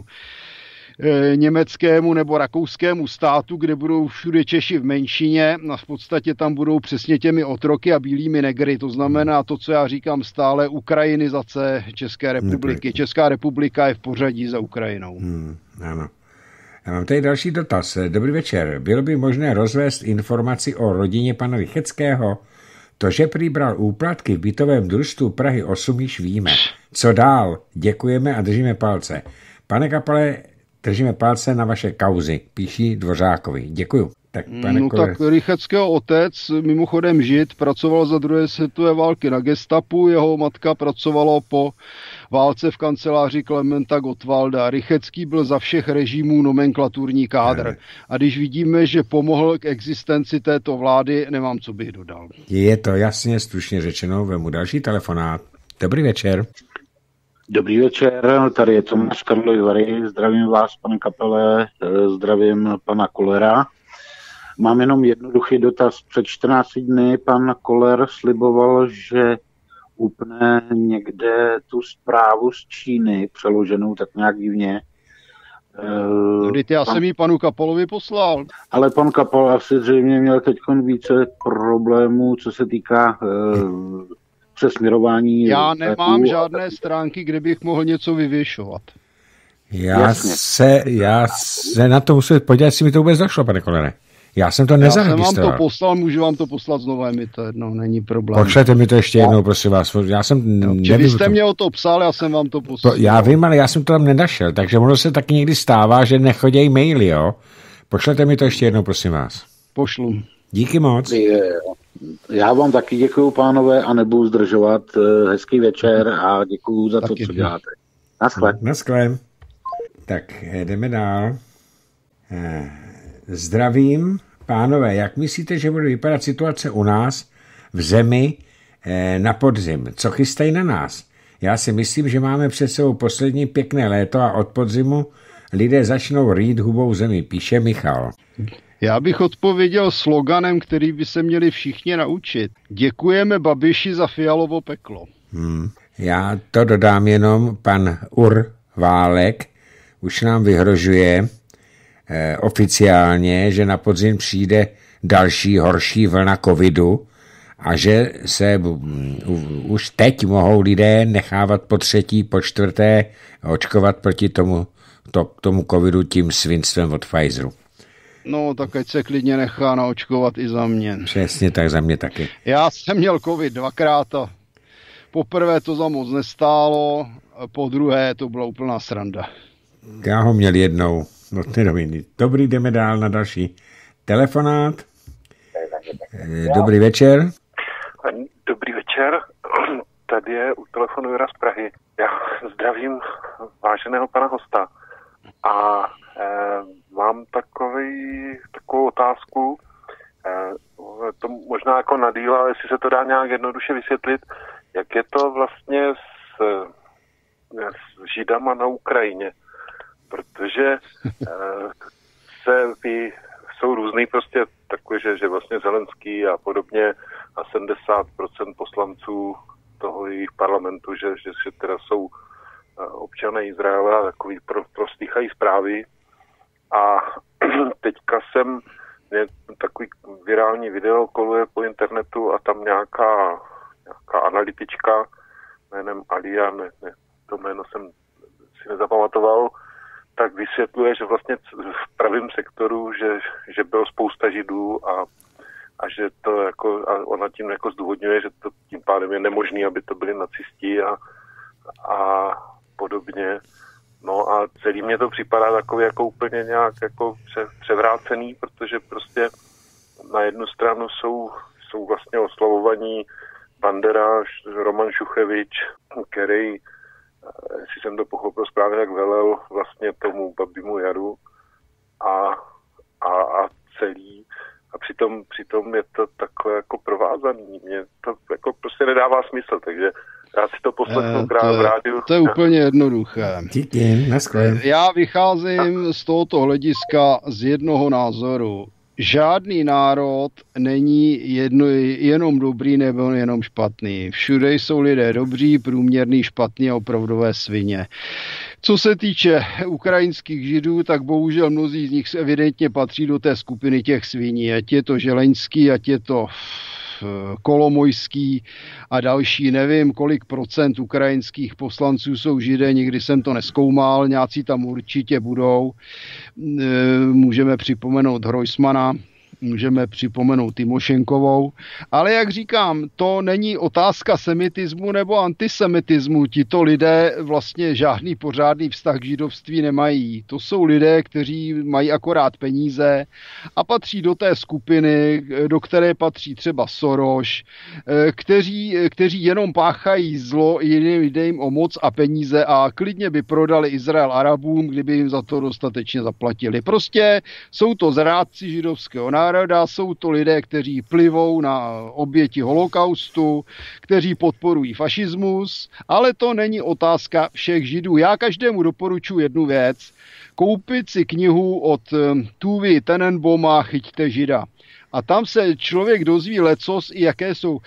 e, německému nebo rakouskému státu, kde budou všude Češi v menšině a v podstatě tam budou přesně těmi otroky a bílými negry. To znamená to, co já říkám stále, ukrajinizace České republiky. Česká republika je v pořadí za Ukrajinou. Hmm, ano. Já mám tady další dotaz. Dobrý večer. Bylo by možné rozvést informaci o rodině pana Rycheckého? To, že prý bral úplatky v bytovém družstvu Prahy osm, již víme. Co dál? Děkujeme a držíme palce. Pane Kapale, držíme palce na vaše kauzy, píší Dvořákovi. Děkuju. Tak, pane no Koller. tak Rycheckého otec, mimochodem Žid, pracoval za druhé světové války na gestapu, jeho matka pracovala po válce v kanceláři Klementa Gottwalda. Rychecký byl za všech režimů nomenklaturní kádr. A když vidíme, že pomohl k existenci této vlády, nemám, co bych dodal. Je to jasně, stručně řečeno, vemu další telefonát. Dobrý večer. Dobrý večer, tady je Tomáš Karlovy Vary, zdravím vás, pane Kapele, zdravím pana Kollera. Mám jenom jednoduchý dotaz. Před čtrnácti dny pan Koller sliboval, že upne někde tu zprávu z Číny, přeloženou tak nějak divně. Vždyť já pan... jsem ji panu Kapalovi poslal. Ale pan Kapal asi zřejmě měl teď více problémů, co se týká uh, přesměrování. Já nemám žádné stránky, kde bych mohl něco vyvěšovat. Já Jasně. se, já se na to musím podívat, jestli mi to vůbec došlo, pane Kollere. Já jsem to nezaregistroval. Já jsem vám to poslal, můžu vám to poslat znova, mi to jedno, není problém. Pošlete mi to ještě jednou, prosím vás. Já jsem no, nevím, vy jste to... mě o to psal, já jsem vám to poslal. To, já vím, ale já jsem to tam nenašel, takže ono se taky někdy stává, že nechodějí maily, jo. Pošlete mi to ještě jednou, prosím vás. Pošlu. Díky moc. Já vám taky děkuju, pánové, a nebudu zdržovat. Hezký večer a děkuju za taky to, co děláte. Naschle. Naschle. Tak, jdeme dál. Zdravím. Pánové, jak myslíte, že bude vypadat situace u nás v zemi eh, na podzim? Co chystají na nás? Já si myslím, že máme před sebou poslední pěkné léto a od podzimu lidé začnou rýt hubou zemi, píše Michal. Já bych odpověděl sloganem, který by se měli všichni naučit. Děkujeme Babiši za Fialovo peklo. Hmm. Já to dodám jenom, pan Urválek už nám vyhrožuje eh, oficiálně, že na podzim přijde další horší vlna covidu a že se um, už teď mohou lidé nechávat po třetí, po čtvrté očkovat proti tomu, to, tomu covidu tím svinstvem od Pfizeru. No, tak ať se klidně nechá naočkovat i za mě. Přesně tak, za mě taky. Já jsem měl covid dvakrát a poprvé to za moc nestálo, a po druhé to byla úplná sranda. Já ho měl jednou. No, dobrý, jdeme dál na další telefonát. Dobrý večer. Dobrý večer. Tady je u telefonu Jura z Prahy. Já zdravím váženého pana hosta. A eh, mám takový, takovou otázku, eh, to možná jako na díl, ale jestli se to dá nějak jednoduše vysvětlit, jak je to vlastně s, s Židama na Ukrajině. Protože eh, se ví, jsou různý prostě takové, že, že vlastně Zelenský a podobně a sedmdesát procent poslanců toho jejich parlamentu, že, že, že teda jsou občané Izraele a takový pro, prostýchají zprávy. A teďka jsem, mě takový virální video koluje po internetu a tam nějaká, nějaká analytička jménem Alia, ne, ne, to jméno jsem si nezapamatoval, tak vysvětluje, že vlastně v pravém sektoru, že, že bylo spousta Židů a, a že to jako, a ona tím jako zdůvodňuje, že to tím pádem je nemožný, aby to byli nacisti a, a podobně. No a celý mě to připadá takový jako úplně nějak jako pře, převrácený, protože prostě na jednu stranu jsou, jsou vlastně oslavovaní Bandera, Roman Šuchevič, který, jestli jsem to pochopil správně, tak velel vlastně tomu Babimu Jaru a, a, a celý. A přitom, přitom je to takové jako provázaný. Mně to jako prostě nedává smysl, takže já si to poslechnu e, v rádiu. To je úplně jednoduché. Díky, naschle. Já vycházím z tohoto hlediska z jednoho názoru. Žádný národ není jedno, jenom dobrý nebo jenom špatný. Všude jsou lidé dobří, průměrný, špatný a opravdové svině. Co se týče ukrajinských Židů, tak bohužel mnozí z nich evidentně patří do té skupiny těch sviní. Ať je to Želeňský, ať je to Kolomojský a další, nevím, kolik procent ukrajinských poslanců jsou Židé, nikdy jsem to nezkoumal, nějací tam určitě budou. Můžeme připomenout Hrojsmana, můžeme připomenout Tymošenkovou, ale jak říkám, to není otázka semitismu nebo antisemitismu. Tito lidé vlastně žádný pořádný vztah k židovství nemají. To jsou lidé, kteří mají akorát peníze a patří do té skupiny, do které patří třeba Soros, kteří, kteří jenom páchají zlo, jiným lidem o moc a peníze a klidně by prodali Izrael Arabům, kdyby jim za to dostatečně zaplatili. Prostě jsou to zrádci židovského národa, jsou to lidé, kteří plivou na oběti holokaustu, kteří podporují fašismus, ale to není otázka všech židů. Já každému doporučuji jednu věc, koupit si knihu od Tuvy Tenenbauma Chyťte žida. A tam se člověk dozví lecos i jaké jsou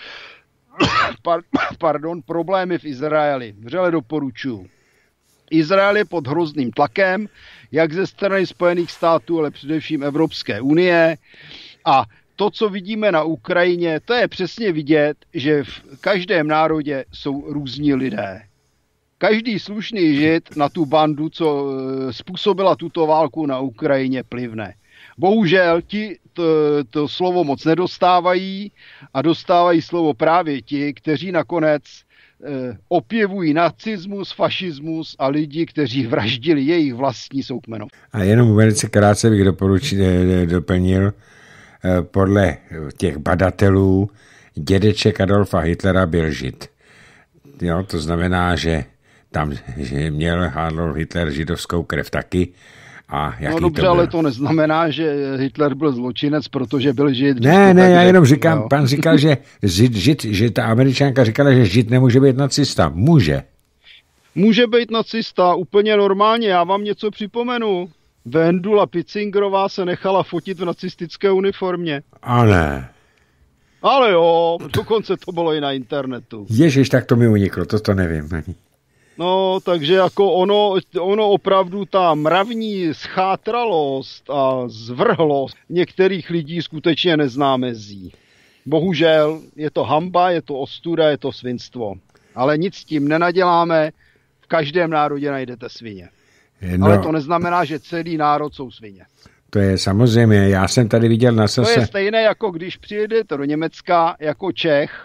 pardon, problémy v Izraeli. Vřele doporučuji. Izrael je pod hrozným tlakem, jak ze strany Spojených států, ale především Evropské unie. A to, co vidíme na Ukrajině, to je přesně vidět, že v každém národě jsou různí lidé. Každý slušný žid na tu bandu, co způsobila tuto válku na Ukrajině, plivne. Bohužel ti to, to slovo moc nedostávají a dostávají slovo právě ti, kteří nakonec eh, opěvují nacismus, fašismus a lidi, kteří vraždili jejich vlastní soukmenou. A jenom velice krátce bych doporučil, doplnil, eh, podle těch badatelů dědeček Adolfa Hitlera byl žid. Jo, to znamená, že tam že měl Adolf Hitler židovskou krev taky. A jaký no dobře, to ale to neznamená, že Hitler byl zločinec, protože byl žid. Ne, ne, já jenom říkám, jo. Pan říkal, že žid, žid, že ta Američanka říkala, že žid nemůže být nacista. Může. Může být nacista, úplně normálně. Já vám něco připomenu. Vendula Pitzingerová se nechala fotit v nacistické uniformě. A ne. Ale jo, dokonce to bylo i na internetu. Ježiš, tak to mi uniklo, to to nevím. No, takže jako ono, ono opravdu ta mravní schátralost a zvrhlost některých lidí skutečně nezná mezí. Bohužel je to hanba, je to ostuda, je to svinstvo. Ale nic s tím nenaděláme, v každém národě najdete svině. No, ale to neznamená, že celý národ jsou svině. To je samozřejmě, já jsem tady viděl na sase... To je stejné, jako když přijedete do Německa jako Čech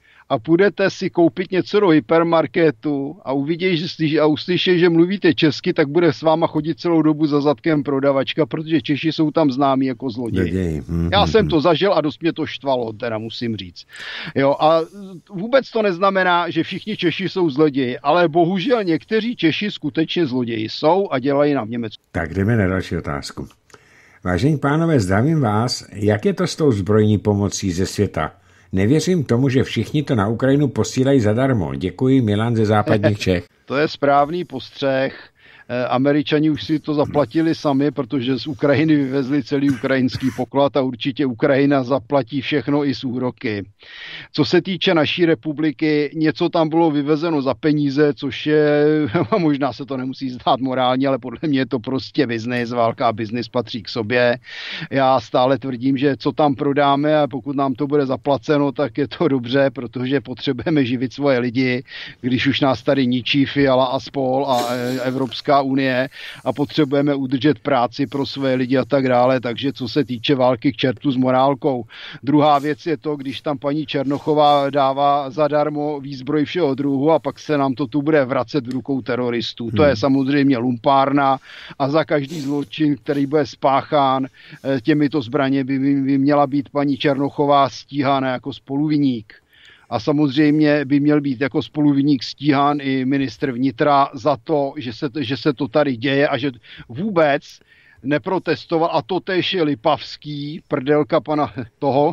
a půjdete si koupit něco do hypermarketu a uvidíš a uslyšíš, že mluvíte česky, tak bude s váma chodit celou dobu za zadkem prodavačka, protože Češi jsou tam známí jako zloději. Mm-hmm. Já jsem to zažil a dost mě to štvalo, teda musím říct. Jo, a vůbec to neznamená, že všichni Češi jsou zloději, ale bohužel někteří Češi skutečně zloději jsou a dělají nám v Německu. Tak jdeme na další otázku. Vážení pánové, zdravím vás. Jak je to s tou zbrojní pomocí ze světa? Nevěřím tomu, že všichni to na Ukrajinu posílají zadarmo. Děkuji, Milan ze západních Čech. To je správný postřeh. Američani už si to zaplatili sami, protože z Ukrajiny vyvezli celý ukrajinský poklad a určitě Ukrajina zaplatí všechno i s úroky. Co se týče naší republiky, něco tam bylo vyvezeno za peníze, což je, možná se to nemusí zdát morálně, ale podle mě je to prostě biznis, válka a biznis patří k sobě. Já stále tvrdím, že co tam prodáme a pokud nám to bude zaplaceno, tak je to dobře, protože potřebujeme živit svoje lidi, když už nás tady ničí Fiala a spol a Evropská unie a potřebujeme udržet práci pro své lidi a tak dále, takže co se týče války k čertu s morálkou. Druhá věc je to, když tam paní Černochová dává zadarmo výzbroj všeho druhu a pak se nám to tu bude vracet v rukou teroristů. Hmm. To je samozřejmě lumpárna a za každý zločin, který bude spáchán těmito zbraně, by, by měla být paní Černochová stíhána jako spoluviník. A samozřejmě by měl být jako spoluviník stíhán i ministr vnitra za to, že se, že se to tady děje a že vůbec neprotestoval. A to též je Lipavský, prdelka pana toho,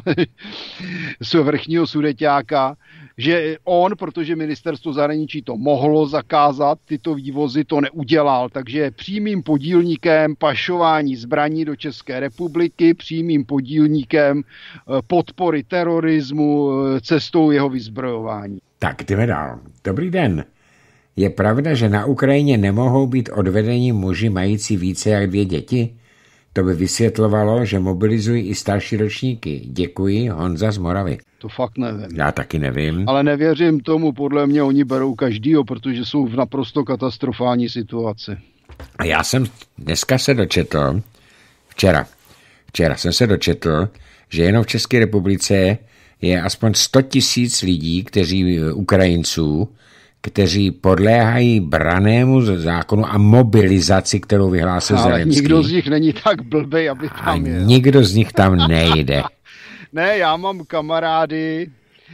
vrchního sudeťáka, že on, protože ministerstvo zahraničí to mohlo zakázat, tyto vývozy to neudělal, takže je přímým podílníkem pašování zbraní do České republiky, přímým podílníkem podpory terorismu cestou jeho vyzbrojování. Tak jdeme dál. Dobrý den. Je pravda, že na Ukrajině nemohou být odvedeni muži mající více jak dvě děti? To by vysvětlovalo, že mobilizují i starší ročníky. Děkuji, Honza z Moravy. To fakt nevím. Já taky nevím. Ale nevěřím tomu, podle mě oni berou každýho, protože jsou v naprosto katastrofální situaci. A já jsem dneska se dočetl, včera, Včera jsem se dočetl, že jenom v České republice je aspoň sto tisíc lidí, kteří Ukrajinců, kteří podléhají brannému zákonu a mobilizaci, kterou vyhlásil Ale Zelenský. nikdo z nich není tak blbej, aby tam a je. nikdo z nich tam nejde. Ne, já mám kamarády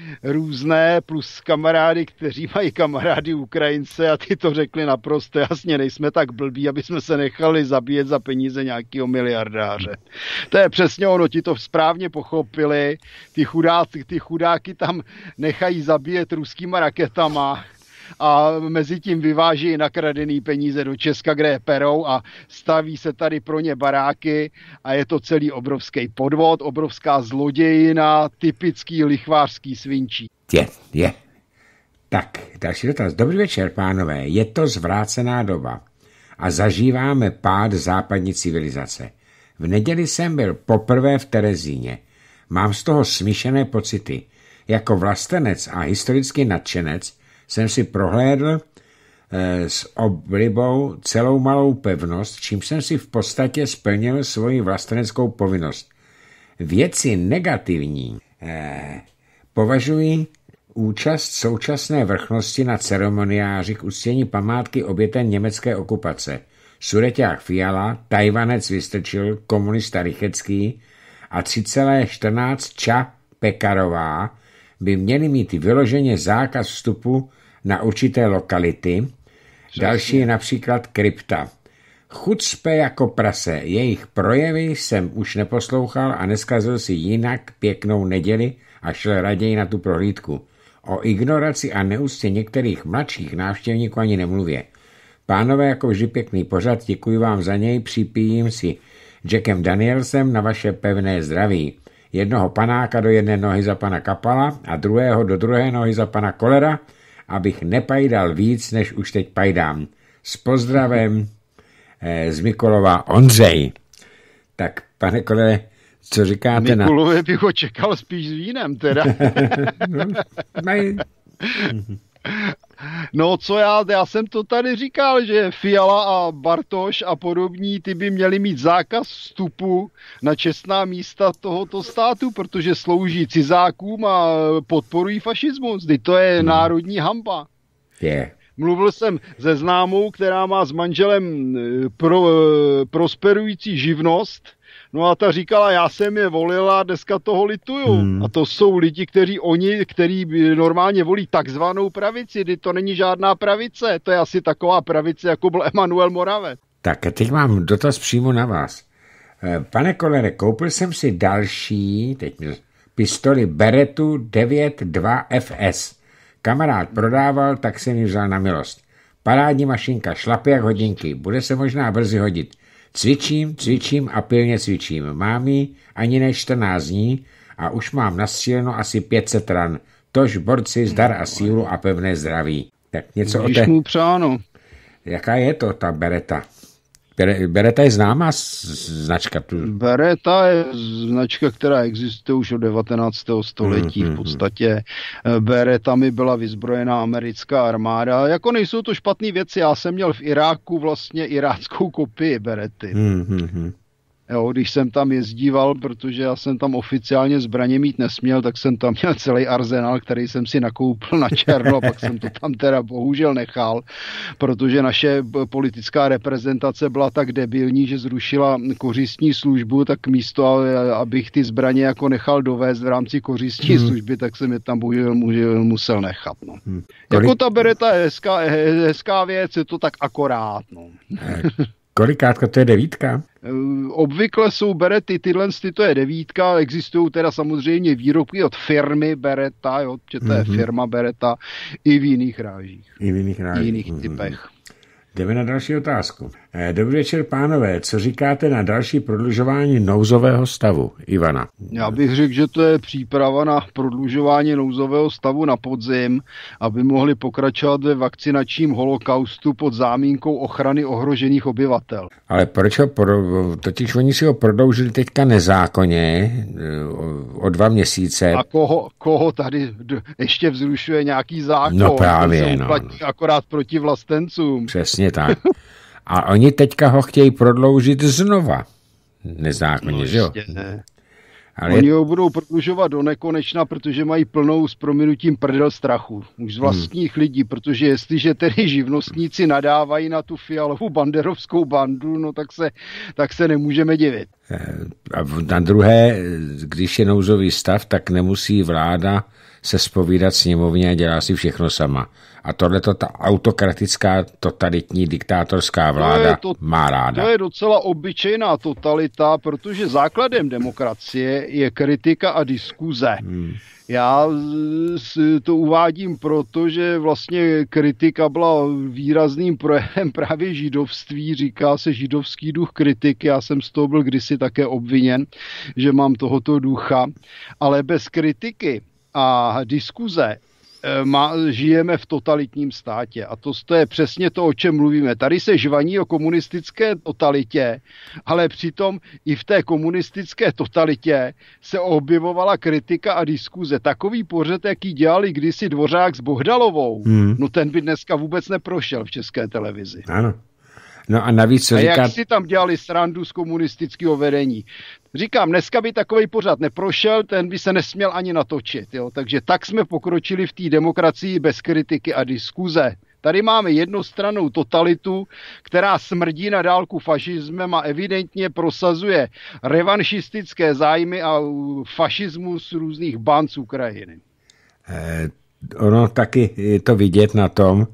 různé, plus kamarády, kteří mají kamarády Ukrajince a ty to řekli naprosto jasně, nejsme tak blbí, aby jsme se nechali zabíjet za peníze nějakého miliardáře. To je přesně ono, ti to správně pochopili, ty chudáky, ty chudáky tam nechají zabíjet ruskýma raketama a mezi tím vyváží nakradený peníze do Česka, kde je perou a staví se tady pro ně baráky a je to celý obrovský podvod, obrovská zlodějina, typický lichvářský svinčí. Je, je. Tak, další dotaz. Dobrý večer, pánové. Je to zvrácená doba a zažíváme pád západní civilizace. V neděli jsem byl poprvé v Terezíně. Mám z toho smíšené pocity. Jako vlastenec a historický nadšenec jsem si prohlédl e, s oblibou celou malou pevnost, čím jsem si v podstatě splnil svoji vlasteneckou povinnost. Věci negativní e, považuji účast současné vrchnosti na ceremoniáři k uctění památky obětem německé okupace. Sureťák Fiala, Tajvanec Vystrčil, komunista Rychecký a tři celá čtrnáct Ča Pekarová by měli mít vyloženě zákaz vstupu na určité lokality. Další je například krypta. Chucpe jako prase. Jejich projevy jsem už neposlouchal a neskazil si jinak pěknou neděli a šel raději na tu prohlídku. O ignoraci a neúctě některých mladších návštěvníků ani nemluvě. Pánové, jako vždy pěkný pořad, děkuji vám za něj, připijím si Jackem Danielsem na vaše pevné zdraví. Jednoho panáka do jedné nohy za pana Kapala a druhého do druhé nohy za pana Kolera, abych nepajdal víc, než už teď pajdám. S pozdravem eh, z Mikulova Ondřej. Tak, pane Kolere, co říkáte na... Mikulové bych ho čekal spíš s vínem, teda. No co já, já jsem to tady říkal, že Fiala a Bartoš a podobní, ty by měli mít zákaz vstupu na čestná místa tohoto státu, protože slouží cizákům a podporují fašismus. Kdy to je hmm. národní hanba. Yeah. Mluvil jsem se známou, která má s manželem pro, prosperující živnost. No a ta říkala, já jsem je volila, dneska toho lituju. Hmm. A to jsou lidi, kteří oni, kteří normálně volí takzvanou pravici, kdy to není žádná pravice. To je asi taková pravice, jako byl Emanuel Moravec. Tak a teď mám dotaz přímo na vás. Pane Kolere, koupil jsem si další, teď pistoli Berettu devět dva F S. Kamarád prodával, tak jsem ji vzal na milost. Parádní mašinka, šlapy jak hodinky, bude se možná brzy hodit. Cvičím, cvičím a pilně cvičím. Mám ji ani ne čtrnáct dní a už mám nastříleno asi pět set ran. Tož borci, zdar a sílu a pevné zdraví. Tak něco Když o té... mu přáno. Jaká je to ta Beretta? Beretta je známá značka. Beretta je značka, která existuje už od devatenáctého století. V podstatě Berettami byla vyzbrojená americká armáda. Jako nejsou to špatné věci. Já jsem měl v Iráku vlastně iráckou kopii Beretty. Mm-hmm. Jo, když jsem tam jezdíval, protože já jsem tam oficiálně zbraně mít nesměl, tak jsem tam měl celý arzenál, který jsem si nakoupil na černo, pak jsem to tam teda bohužel nechal, protože naše politická reprezentace byla tak debilní, že zrušila kořistní službu, tak místo, abych ty zbraně jako nechal dovést v rámci kořistní hmm. služby, tak jsem je tam bohužel musel nechat. No. Hmm. Jako ta Beretta je hezká, hezká věc, je to tak akorát. No. Kolikátka to je devítka? Obvykle jsou Beretty, tyhle to je devítka, existují teda samozřejmě výrobky od firmy Beretta, jo, že to je mm-hmm. firma Beretta, i v jiných rážích. I v jiných rážích. I jiných typech. Mm-hmm. Jdeme na další otázku. Dobrý večer, pánové. Co říkáte na další prodlužování nouzového stavu? Ivana. Já bych řekl, že to je příprava na prodlužování nouzového stavu na podzim, aby mohli pokračovat ve vakcinačním holokaustu pod zámínkou ochrany ohrožených obyvatel. Ale proč ho, pro... totiž oni si ho prodloužili teďka nezákonně o dva měsíce. A koho, koho tady ještě vzrušuje nějaký zákon? No právě, no. Akorát proti vlastencům. Přesně tak. A oni teďka ho chtějí prodloužit znova nezákonně, no, že jo? Ne. Ale Oni ho budou prodlužovat do nekonečna, protože mají plnou s prominutím prdel strachu. Už z vlastních hmm. lidí, protože jestliže tedy živnostníci nadávají na tu Fialovou banderovskou bandu, no tak se, tak se nemůžeme divit. A na druhé, když je nouzový stav, tak nemusí vláda se zpovídat sněmovně a dělá si všechno sama. A tohleto ta autokratická, totalitní, diktátorská vláda to to, má ráda. To je docela obyčejná totalita, protože základem demokracie je kritika a diskuze. Hmm. Já to uvádím proto, že vlastně kritika byla výrazným projevem právě židovství, říká se židovský duch kritiky, já jsem z toho byl kdysi také obviněn, že mám tohoto ducha, ale bez kritiky a diskuze má, žijeme v totalitním státě a to, to je přesně to, o čem mluvíme. Tady se žvaní o komunistické totalitě, ale přitom i v té komunistické totalitě se objevovala kritika a diskuze. Takový pořad, jaký dělali kdysi Dvořák s Bohdalovou, hmm. no ten by dneska vůbec neprošel v České televizi. Ano. No a navíc co a říká... jak si tam dělali srandu z komunistického vedení. Říkám, dneska by takový pořad neprošel, ten by se nesměl ani natočit. Jo? Takže tak jsme pokročili v té demokracii bez kritiky a diskuze. Tady máme jednostrannou totalitu, která smrdí na dálku fašismem a evidentně prosazuje revanšistické zájmy a fašismus různých band z Ukrajiny. Eh, ono taky je to vidět na tom,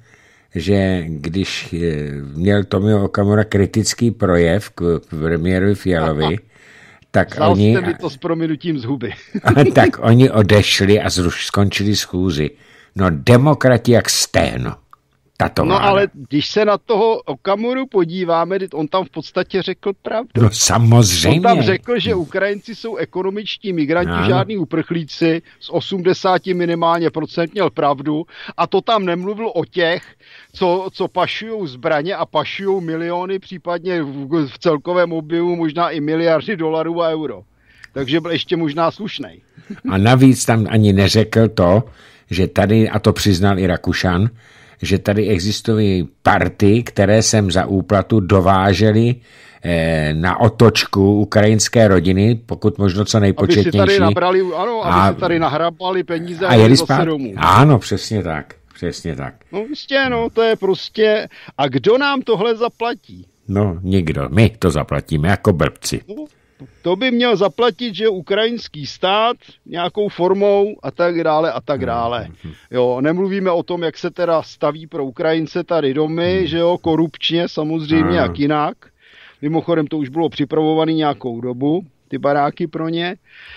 že když měl Tomio Okamura kritický projev k premiérovi Fialovi, tak Vzal oni... jste mi to s prominutím z huby. tak oni odešli a zruš, skončili schůzi. No demokrati jak sténo. Tato no vláda. Ale když se na toho Okamuru podíváme, on tam v podstatě řekl pravdu. No samozřejmě. On tam řekl, že Ukrajinci jsou ekonomičtí migranti, no. žádný uprchlíci, z osmdesát minimálně procent měl pravdu a to tam nemluvil o těch, co, co pašujou zbraně a pašujou miliony, případně v, v celkovém objemu možná i miliardy dolarů a euro. Takže byl ještě možná slušnej. A navíc tam ani neřekl to, že tady, a to přiznal i Rakušan, že tady existují party, které sem za úplatu dovážely eh, na otočku ukrajinské rodiny, pokud možno co nejpočetnější. Aby si tady nabrali, ano, aby a, si tady nahrabali peníze a, a jeli zase domů. Ano, přesně tak, přesně tak. No jistě, no, to je prostě... A kdo nám tohle zaplatí? No, nikdo. My to zaplatíme jako blbci. No, to by měl zaplatit, že ukrajinský stát nějakou formou a tak dále a tak dále. Jo, nemluvíme o tom, jak se teda staví pro Ukrajince tady domy, že jo, korupčně samozřejmě, jak jinak. Mimochodem to už bylo připravované nějakou dobu, ty baráky pro ně.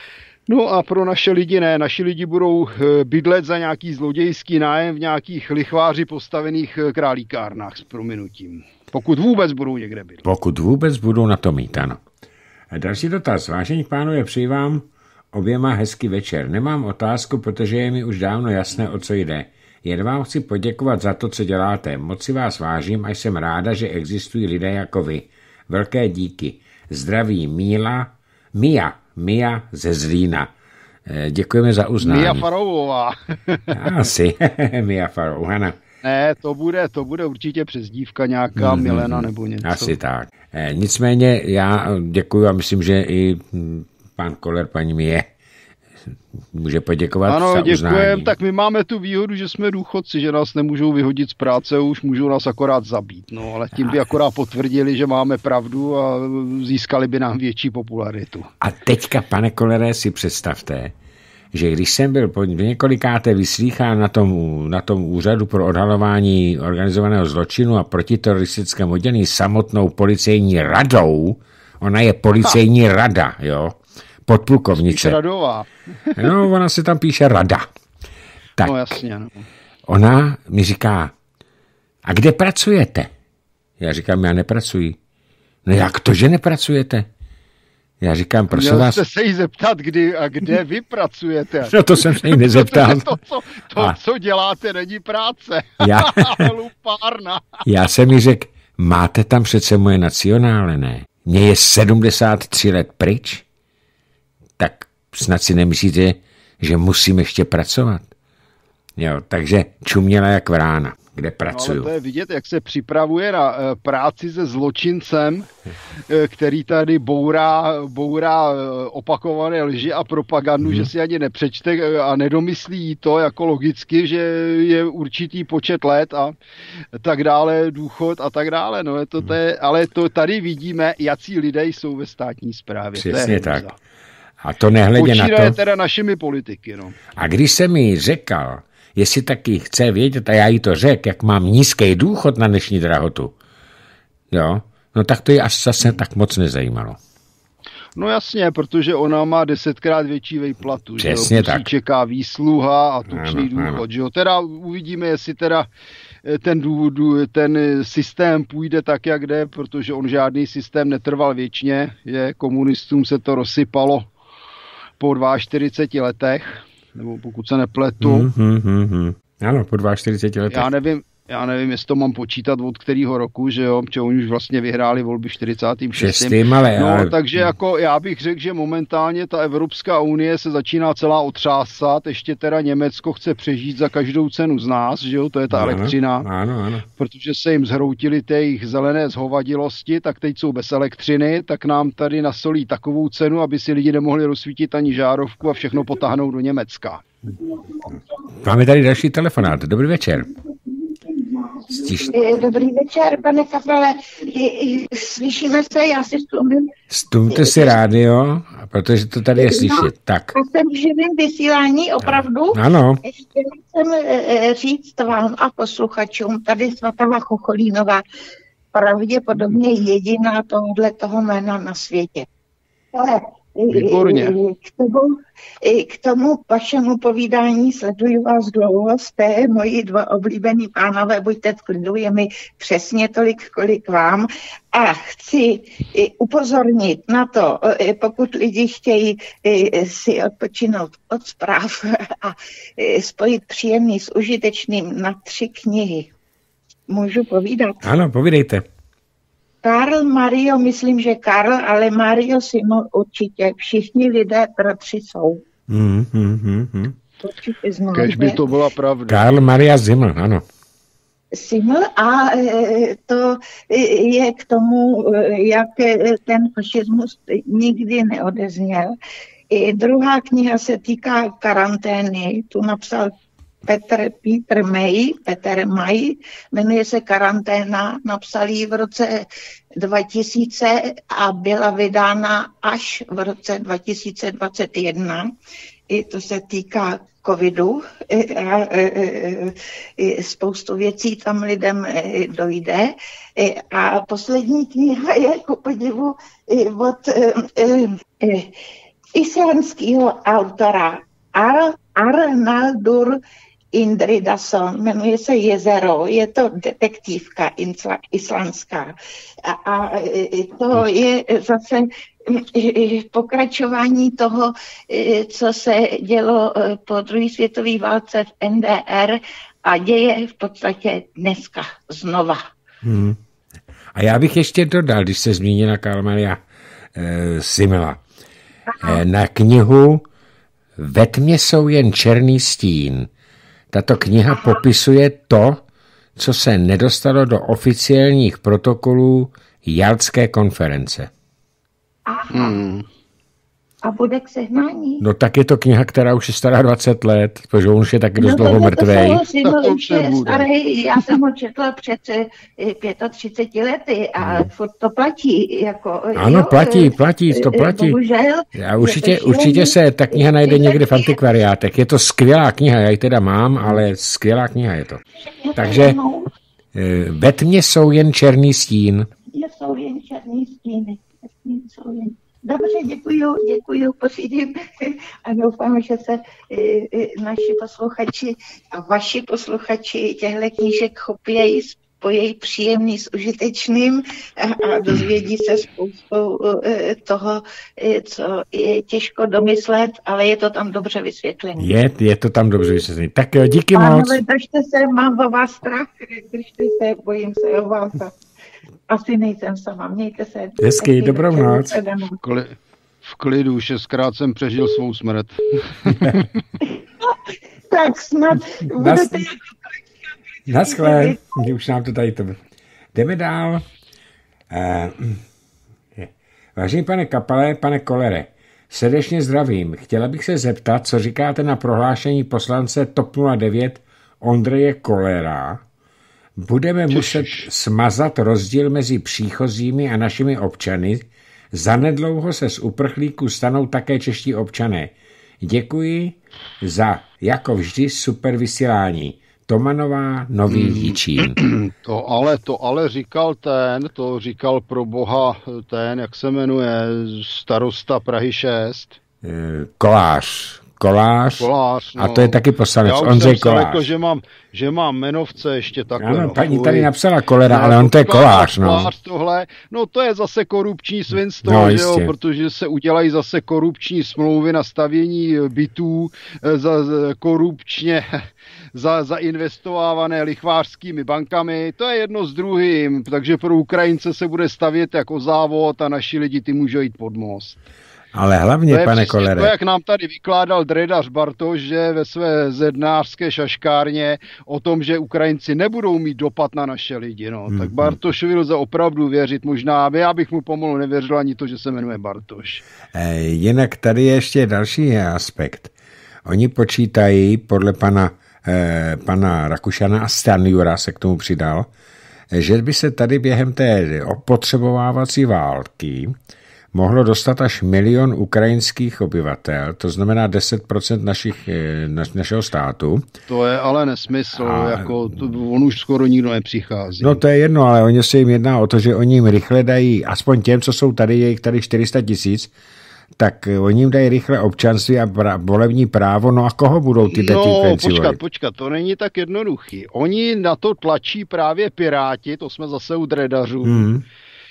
No a pro naše lidi ne, naši lidi budou bydlet za nějaký zlodějský nájem v nějakých lichváři postavených králíkárnách s prominutím. Pokud vůbec budou někde bydlet. Pokud vůbec budou na to mít, ano. A další dotaz. Vážení pánové, přeji vám oběma hezký večer. Nemám otázku, protože je mi už dávno jasné, o co jde. Jen vám chci poděkovat za to, co děláte. Moc si vás vážím a jsem ráda, že existují lidé jako vy. Velké díky. Zdraví Míla, Mia, Mia ze Zlína. Děkujeme za uznání. Mia Farovová. Asi, Mia Farovová. Ne, to bude, to bude určitě přezdívka nějaká mm, Milena nebo něco. Asi tak. E, nicméně já děkuju a myslím, že i pan Koller, paní Mie může poděkovat ano, za děkujem, uznání. Tak my máme tu výhodu, že jsme důchodci, že nás nemůžou vyhodit z práce, už můžou nás akorát zabít. No, ale tím by akorát potvrdili, že máme pravdu a získali by nám větší popularitu. A teďka, pane Kollere, si představte, že když jsem byl po několikáté vyslýchán na tom, na tom úřadu pro odhalování organizovaného zločinu a protiteroristickém oddělení samotnou policejní radou, ona je policejní ha. rada, jo, podplukovnice. Radová. No, ona se tam píše rada. Tak no jasně, no. Ona mi říká, a kde pracujete? Já říkám, já nepracuji. No jak to, že nepracujete? Já říkám, prosím Měl vás... jste se jí zeptat, kdy a kde vy pracujete. No to jsem se jí nezeptal. to, co, to a... co děláte, není práce. Já... Lupárna. Já jsem jí řekl, máte tam přece moje nacionále, ne? Mně je sedmdesát tři let pryč. Tak snad si nemyslíte, že musím ještě pracovat. Jo, takže čuměla jak vrána, kde pracuju. No, ale to je vidět, jak se připravuje na e, práci se zločincem, e, který tady bourá, bourá e, opakované lži a propagandu, hmm. že si ani nepřečte e, a nedomyslí to jako logicky, že je určitý počet let a tak dále, důchod a tak dále. No, je to, to je, ale to tady vidíme, jací lidé jsou ve státní správě. Přesně tak. A to nehledě na to. Počínaje teda našimi politiky. No. A když se mi řekal, jestli taky chce vědět, a já jí to řekl, jak mám nízký důchod na dnešní drahotu, jo, no tak to ji až zase tak moc nezajímalo. No jasně, protože ona má desetkrát větší vejplatu, Přesně že jo, tak. čeká výsluha a tučný ano, důchod, ano. že jo. Teda uvidíme, jestli teda ten, ten systém půjde tak, jak jde, protože on žádný systém netrval věčně, že komunistům se to rozsypalo po čtyřiceti dvou letech, nebo pokud se nepletu. Mm, mm, mm, mm. Ano, po čtyřiceti dvou letech. Já nevím, já nevím, jestli to mám počítat od kterého roku, že jo, protože oni už vlastně vyhráli volby v čtyřicátém šestém Šestým, ale, no, ale... takže jako já bych řekl, že momentálně ta Evropská unie se začíná celá otřásat, ještě teda Německo chce přežít za každou cenu z nás, že jo, to je ta ano, elektřina, ano, ano. protože se jim zhroutily ty jejich zelené zhovadilosti, tak teď jsou bez elektřiny, tak nám tady nasolí takovou cenu, aby si lidi nemohli rozsvítit ani žárovku a všechno potáhnou do Německa. Máme tady další telefonát. Dobrý večer. Stiž... Dobrý večer, pane Kapele. Slyšíme se, já si stlumím. Stlumte si rádio, protože to tady je slyšet. No, tak. Já jsem v živém vysílání, opravdu. Ano. Ještě chcem říct vám a posluchačům, tady Svatava Chocholínová, pravděpodobně jediná tohohle toho jména na světě. Ale Výborně. K tomu, k tomu vašemu povídání sleduju vás dlouho, jste moji dva oblíbení pánové, buďte v klidu, je mi přesně tolik, kolik vám. A chci upozornit na to, pokud lidi chtějí si odpočinout od zpráv a spojit příjemný s užitečným na tři knihy. Můžu povídat? Ano, povídejte. Karl Mario, myslím, že Karl, ale Mario Simon určitě. Všichni lidé bratři jsou. Mm, mm, mm, mm. Určitě znáte. Kež by to byla pravda. Karl Maria Simmel, ano. Simmel a e, to je k tomu, jak ten fašismus nikdy neodezněl. I druhá kniha se týká karantény, tu napsal Petr, Petr May, Petr May, jmenuje se Karanténa, napsal ji v roce dva tisíce a byla vydána až v roce dva tisíce dvacet jedna. I to se týká covidu a spoustu věcí tam lidem dojde. A poslední kniha je ku podivu od islandského autora Ar- Arnaldur Indridason, jmenuje se Jezero, je to detektivka islandská. A, a to je zase pokračování toho, co se dělo po druhé světové válce v N D R a děje v podstatě dneska znova. Hmm. A já bych ještě dodal, když se zmínila Karl Maria e, Simmela, e, na knihu Ve tmě jsou jen černý stín. Tato kniha Aha. popisuje to, co se nedostalo do oficiálních protokolů Jaltské konference. Aha. Hmm. A bude k sehnání? No tak je to kniha, která už je stará dvacet let, protože on už je taky dost no, dlouho mrtvej. Já jsem ho četla před třiceti pěti lety a furt to platí. Jako, ano, jo, platí, platí, to platí. Bohužel. Já určitě, určitě se ta kniha najde někde v antikvariátech. Je to skvělá kniha, já ji teda mám, ale skvělá kniha je to. Takže ve tmě jsou jen černý stín. Jsou jen černý stíny. Jsou jen... Dobře, děkuju, děkuju, posídím a doufám, že se e, e, naši posluchači a vaši posluchači těchto knížek chopějí, spojejí příjemný s užitečným a, a dozvědí se spoustu e, toho, e, co je těžko domyslet, ale je to tam dobře vysvětlené. Je, je to tam dobře vysvětlené. Tak jo, díky Pánové, moc. držte se, mám o vás strach, držte se, bojím se o vás. Asi nejsem sama, mějte se. Hezky, dobrou noc. V klidu, šestkrát jsem přežil svou smrt. tak snad budete... Naschle, už nám to tady to... Jdeme dál. Uh, vážený pane Kapale, pane Kolere, srdečně zdravím. Chtěla bych se zeptat, co říkáte na prohlášení poslance T O P nula devět Ondreje Kolera. Budeme muset smazat rozdíl mezi příchozími a našimi občany. Zanedlouho se z uprchlíků stanou také čeští občané. Děkuji za, jako vždy, super vysílání. Tomanová, Nový Jičín. To ale, to ale říkal ten, to říkal pro boha ten, jak se jmenuje, starosta Prahy šest. Kolář. Kolář. Kolář no. A to je taky poslanec, Já Ondřej Kolář. Řekl, že mám, že mám jmenovce ještě takhle. Ano, no, paní fuj. tady napsala Kolera, ale on to je Kolář. No. Kolář tohle, no to je zase korupční svinstvo, no, že jo, protože se udělají zase korupční smlouvy na stavění bytů za, za korupčně za, zainvestovávané lichvářskými bankami. To je jedno s druhým, takže pro Ukrajince se bude stavět jako závod a naši lidi ty můžou jít pod most. Ale hlavně, pane Kolere. To, jak nám tady vykládal dredař Bartoš, že ve své zednářské šaškárně o tom, že Ukrajinci nebudou mít dopad na naše lidi. No. Mm-hmm. Tak Bartošovi lze opravdu věřit. Možná, já bych mu pomalu nevěřil ani to, že se jmenuje Bartoš. E, jinak tady je ještě další aspekt. Oni počítají podle pana, e, pana Rakušana a Stanjura se k tomu přidal, že by se tady během té opotřebovávací války mohlo dostat až milion ukrajinských obyvatel, to znamená deset procent našich, na, našeho státu. To je ale nesmysl, a, jako to, on už skoro nikdo nepřichází. No to je jedno, ale oni se jim jedná o to, že oni jim rychle dají, aspoň těm, co jsou tady, je jich tady čtyři sta tisíc, tak oni jim dají rychle občanství a pra, volební právo, no a koho budou ty no, Ukrajinci počkat, volit? počkat, to není tak jednoduchý. Oni na to tlačí právě Piráti, to jsme zase u dredařů, hmm.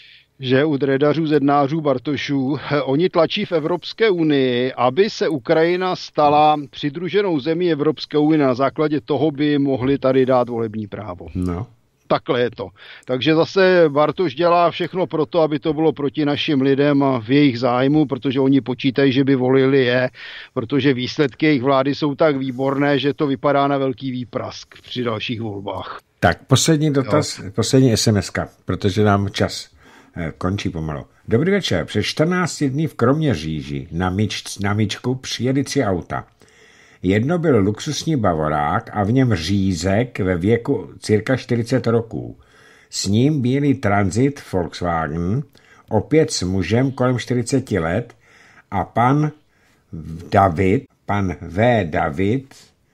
že u dredařů, zednářů, Bartošů, oni tlačí v Evropské unii, aby se Ukrajina stala přidruženou zemí Evropské unie. Na základě toho by mohli tady dát volební právo. No. Takhle je to. Takže zase Bartoš dělá všechno pro to, aby to bylo proti našim lidem a v jejich zájmu, protože oni počítají, že by volili je, protože výsledky jejich vlády jsou tak výborné, že to vypadá na velký výprask při dalších volbách. Tak, poslední dotaz, jo. poslední es em eska, protože nám čas končí pomalu. Dobrý večer. Před čtrnácti dní v Kroměříži na, myč, na myčku přijeli tři auta. Jedno byl luxusní bavorák a v něm řízek ve věku cirka čtyřicet roků. S ním bílý Transit Volkswagen, opět s mužem kolem čtyřiceti let a pan David, pan V. David,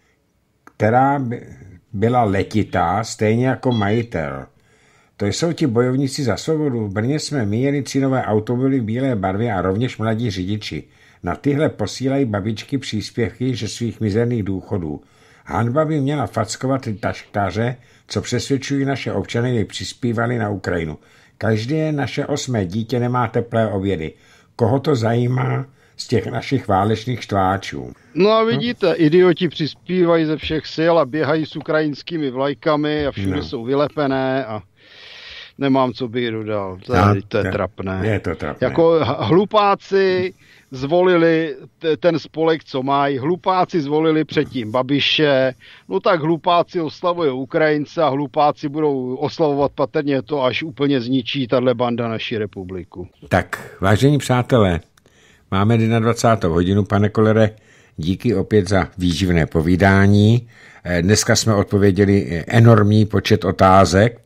která byla letitá, stejně jako majitel. To jsou ti bojovníci za svobodu. V Brně jsme míjeli tři nové automobily v bílé barvě a rovněž mladí řidiči. Na tyhle posílají babičky příspěvky ze svých mizerných důchodů. Hanba by měla fackovat ty taškaře, co přesvědčují naše občany, aby přispívali na Ukrajinu. Každé naše osmé dítě nemá teplé obědy. Koho to zajímá z těch našich válečných štváčů? No a vidíte, idioti přispívají ze všech sil a běhají s ukrajinskými vlajkami a všude no. jsou vylepené a nemám, co bych dodal. To, no, to je to, trapné. Je to trapné. Jako hlupáci zvolili t- ten spolek, co mají. Hlupáci zvolili předtím Babiše. No tak hlupáci oslavují Ukrajince a hlupáci budou oslavovat patrně to, až úplně zničí tahle banda naší republiku. Tak, vážení přátelé, máme dvacátou hodinu, pane Kolere. Díky opět za výživné povídání. Dneska jsme odpověděli enormní počet otázek.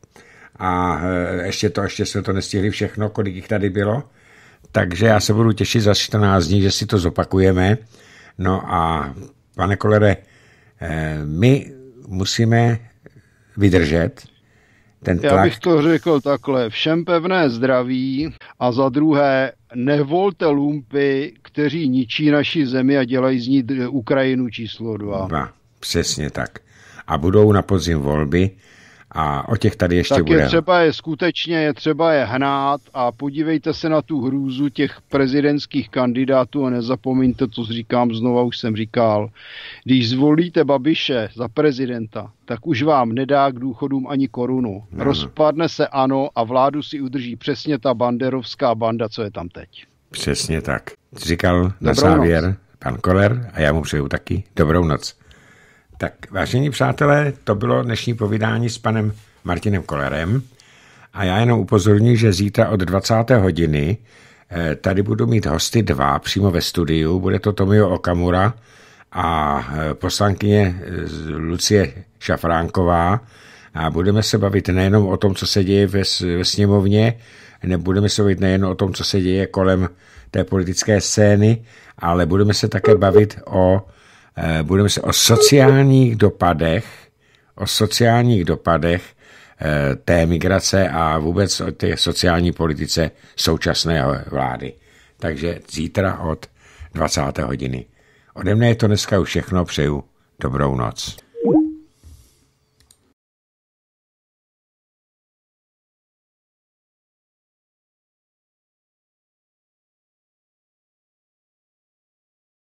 A ještě to, ještě jsme to nestihli všechno, kolik jich tady bylo. Takže já se budu těšit za čtrnáct dní, že si to zopakujeme. No a pane Kolere, my musíme vydržet ten tlak. Já bych to řekl takhle, všem pevné zdraví a za druhé nevolte lumpy, kteří ničí naši zemi a dělají z ní Ukrajinu číslo dva. Dva, přesně tak. A budou na podzim volby. A o těch tady ještě tak bude. Tak je třeba je skutečně, je třeba je hnát a podívejte se na tu hrůzu těch prezidentských kandidátů a nezapomeňte, co říkám znova, už jsem říkal. Když zvolíte Babiše za prezidenta, tak už vám nedá k důchodům ani korunu. No, Rozpadne se ANO a vládu si udrží přesně ta banderovská banda, co je tam teď. Přesně tak. Říkal na závěr pan Koller a já mu přeju taky dobrou noc. Tak, vážení přátelé, to bylo dnešní povídání s panem Martinem Kollerem a já jenom upozorňuji, že zítra od dvacáté hodiny tady budu mít hosty dva přímo ve studiu. Bude to Tomio Okamura a poslankyně Lucie Šafránková a budeme se bavit nejenom o tom, co se děje ve, ve sněmovně, nebudeme se bavit nejen o tom, co se děje kolem té politické scény, ale budeme se také bavit o, budeme se o sociálních dopadech, o sociálních dopadech té migrace a vůbec o té sociální politice současné vlády. Takže zítra od dvacáté hodiny. Ode mne je to dneska už všechno, přeju dobrou noc.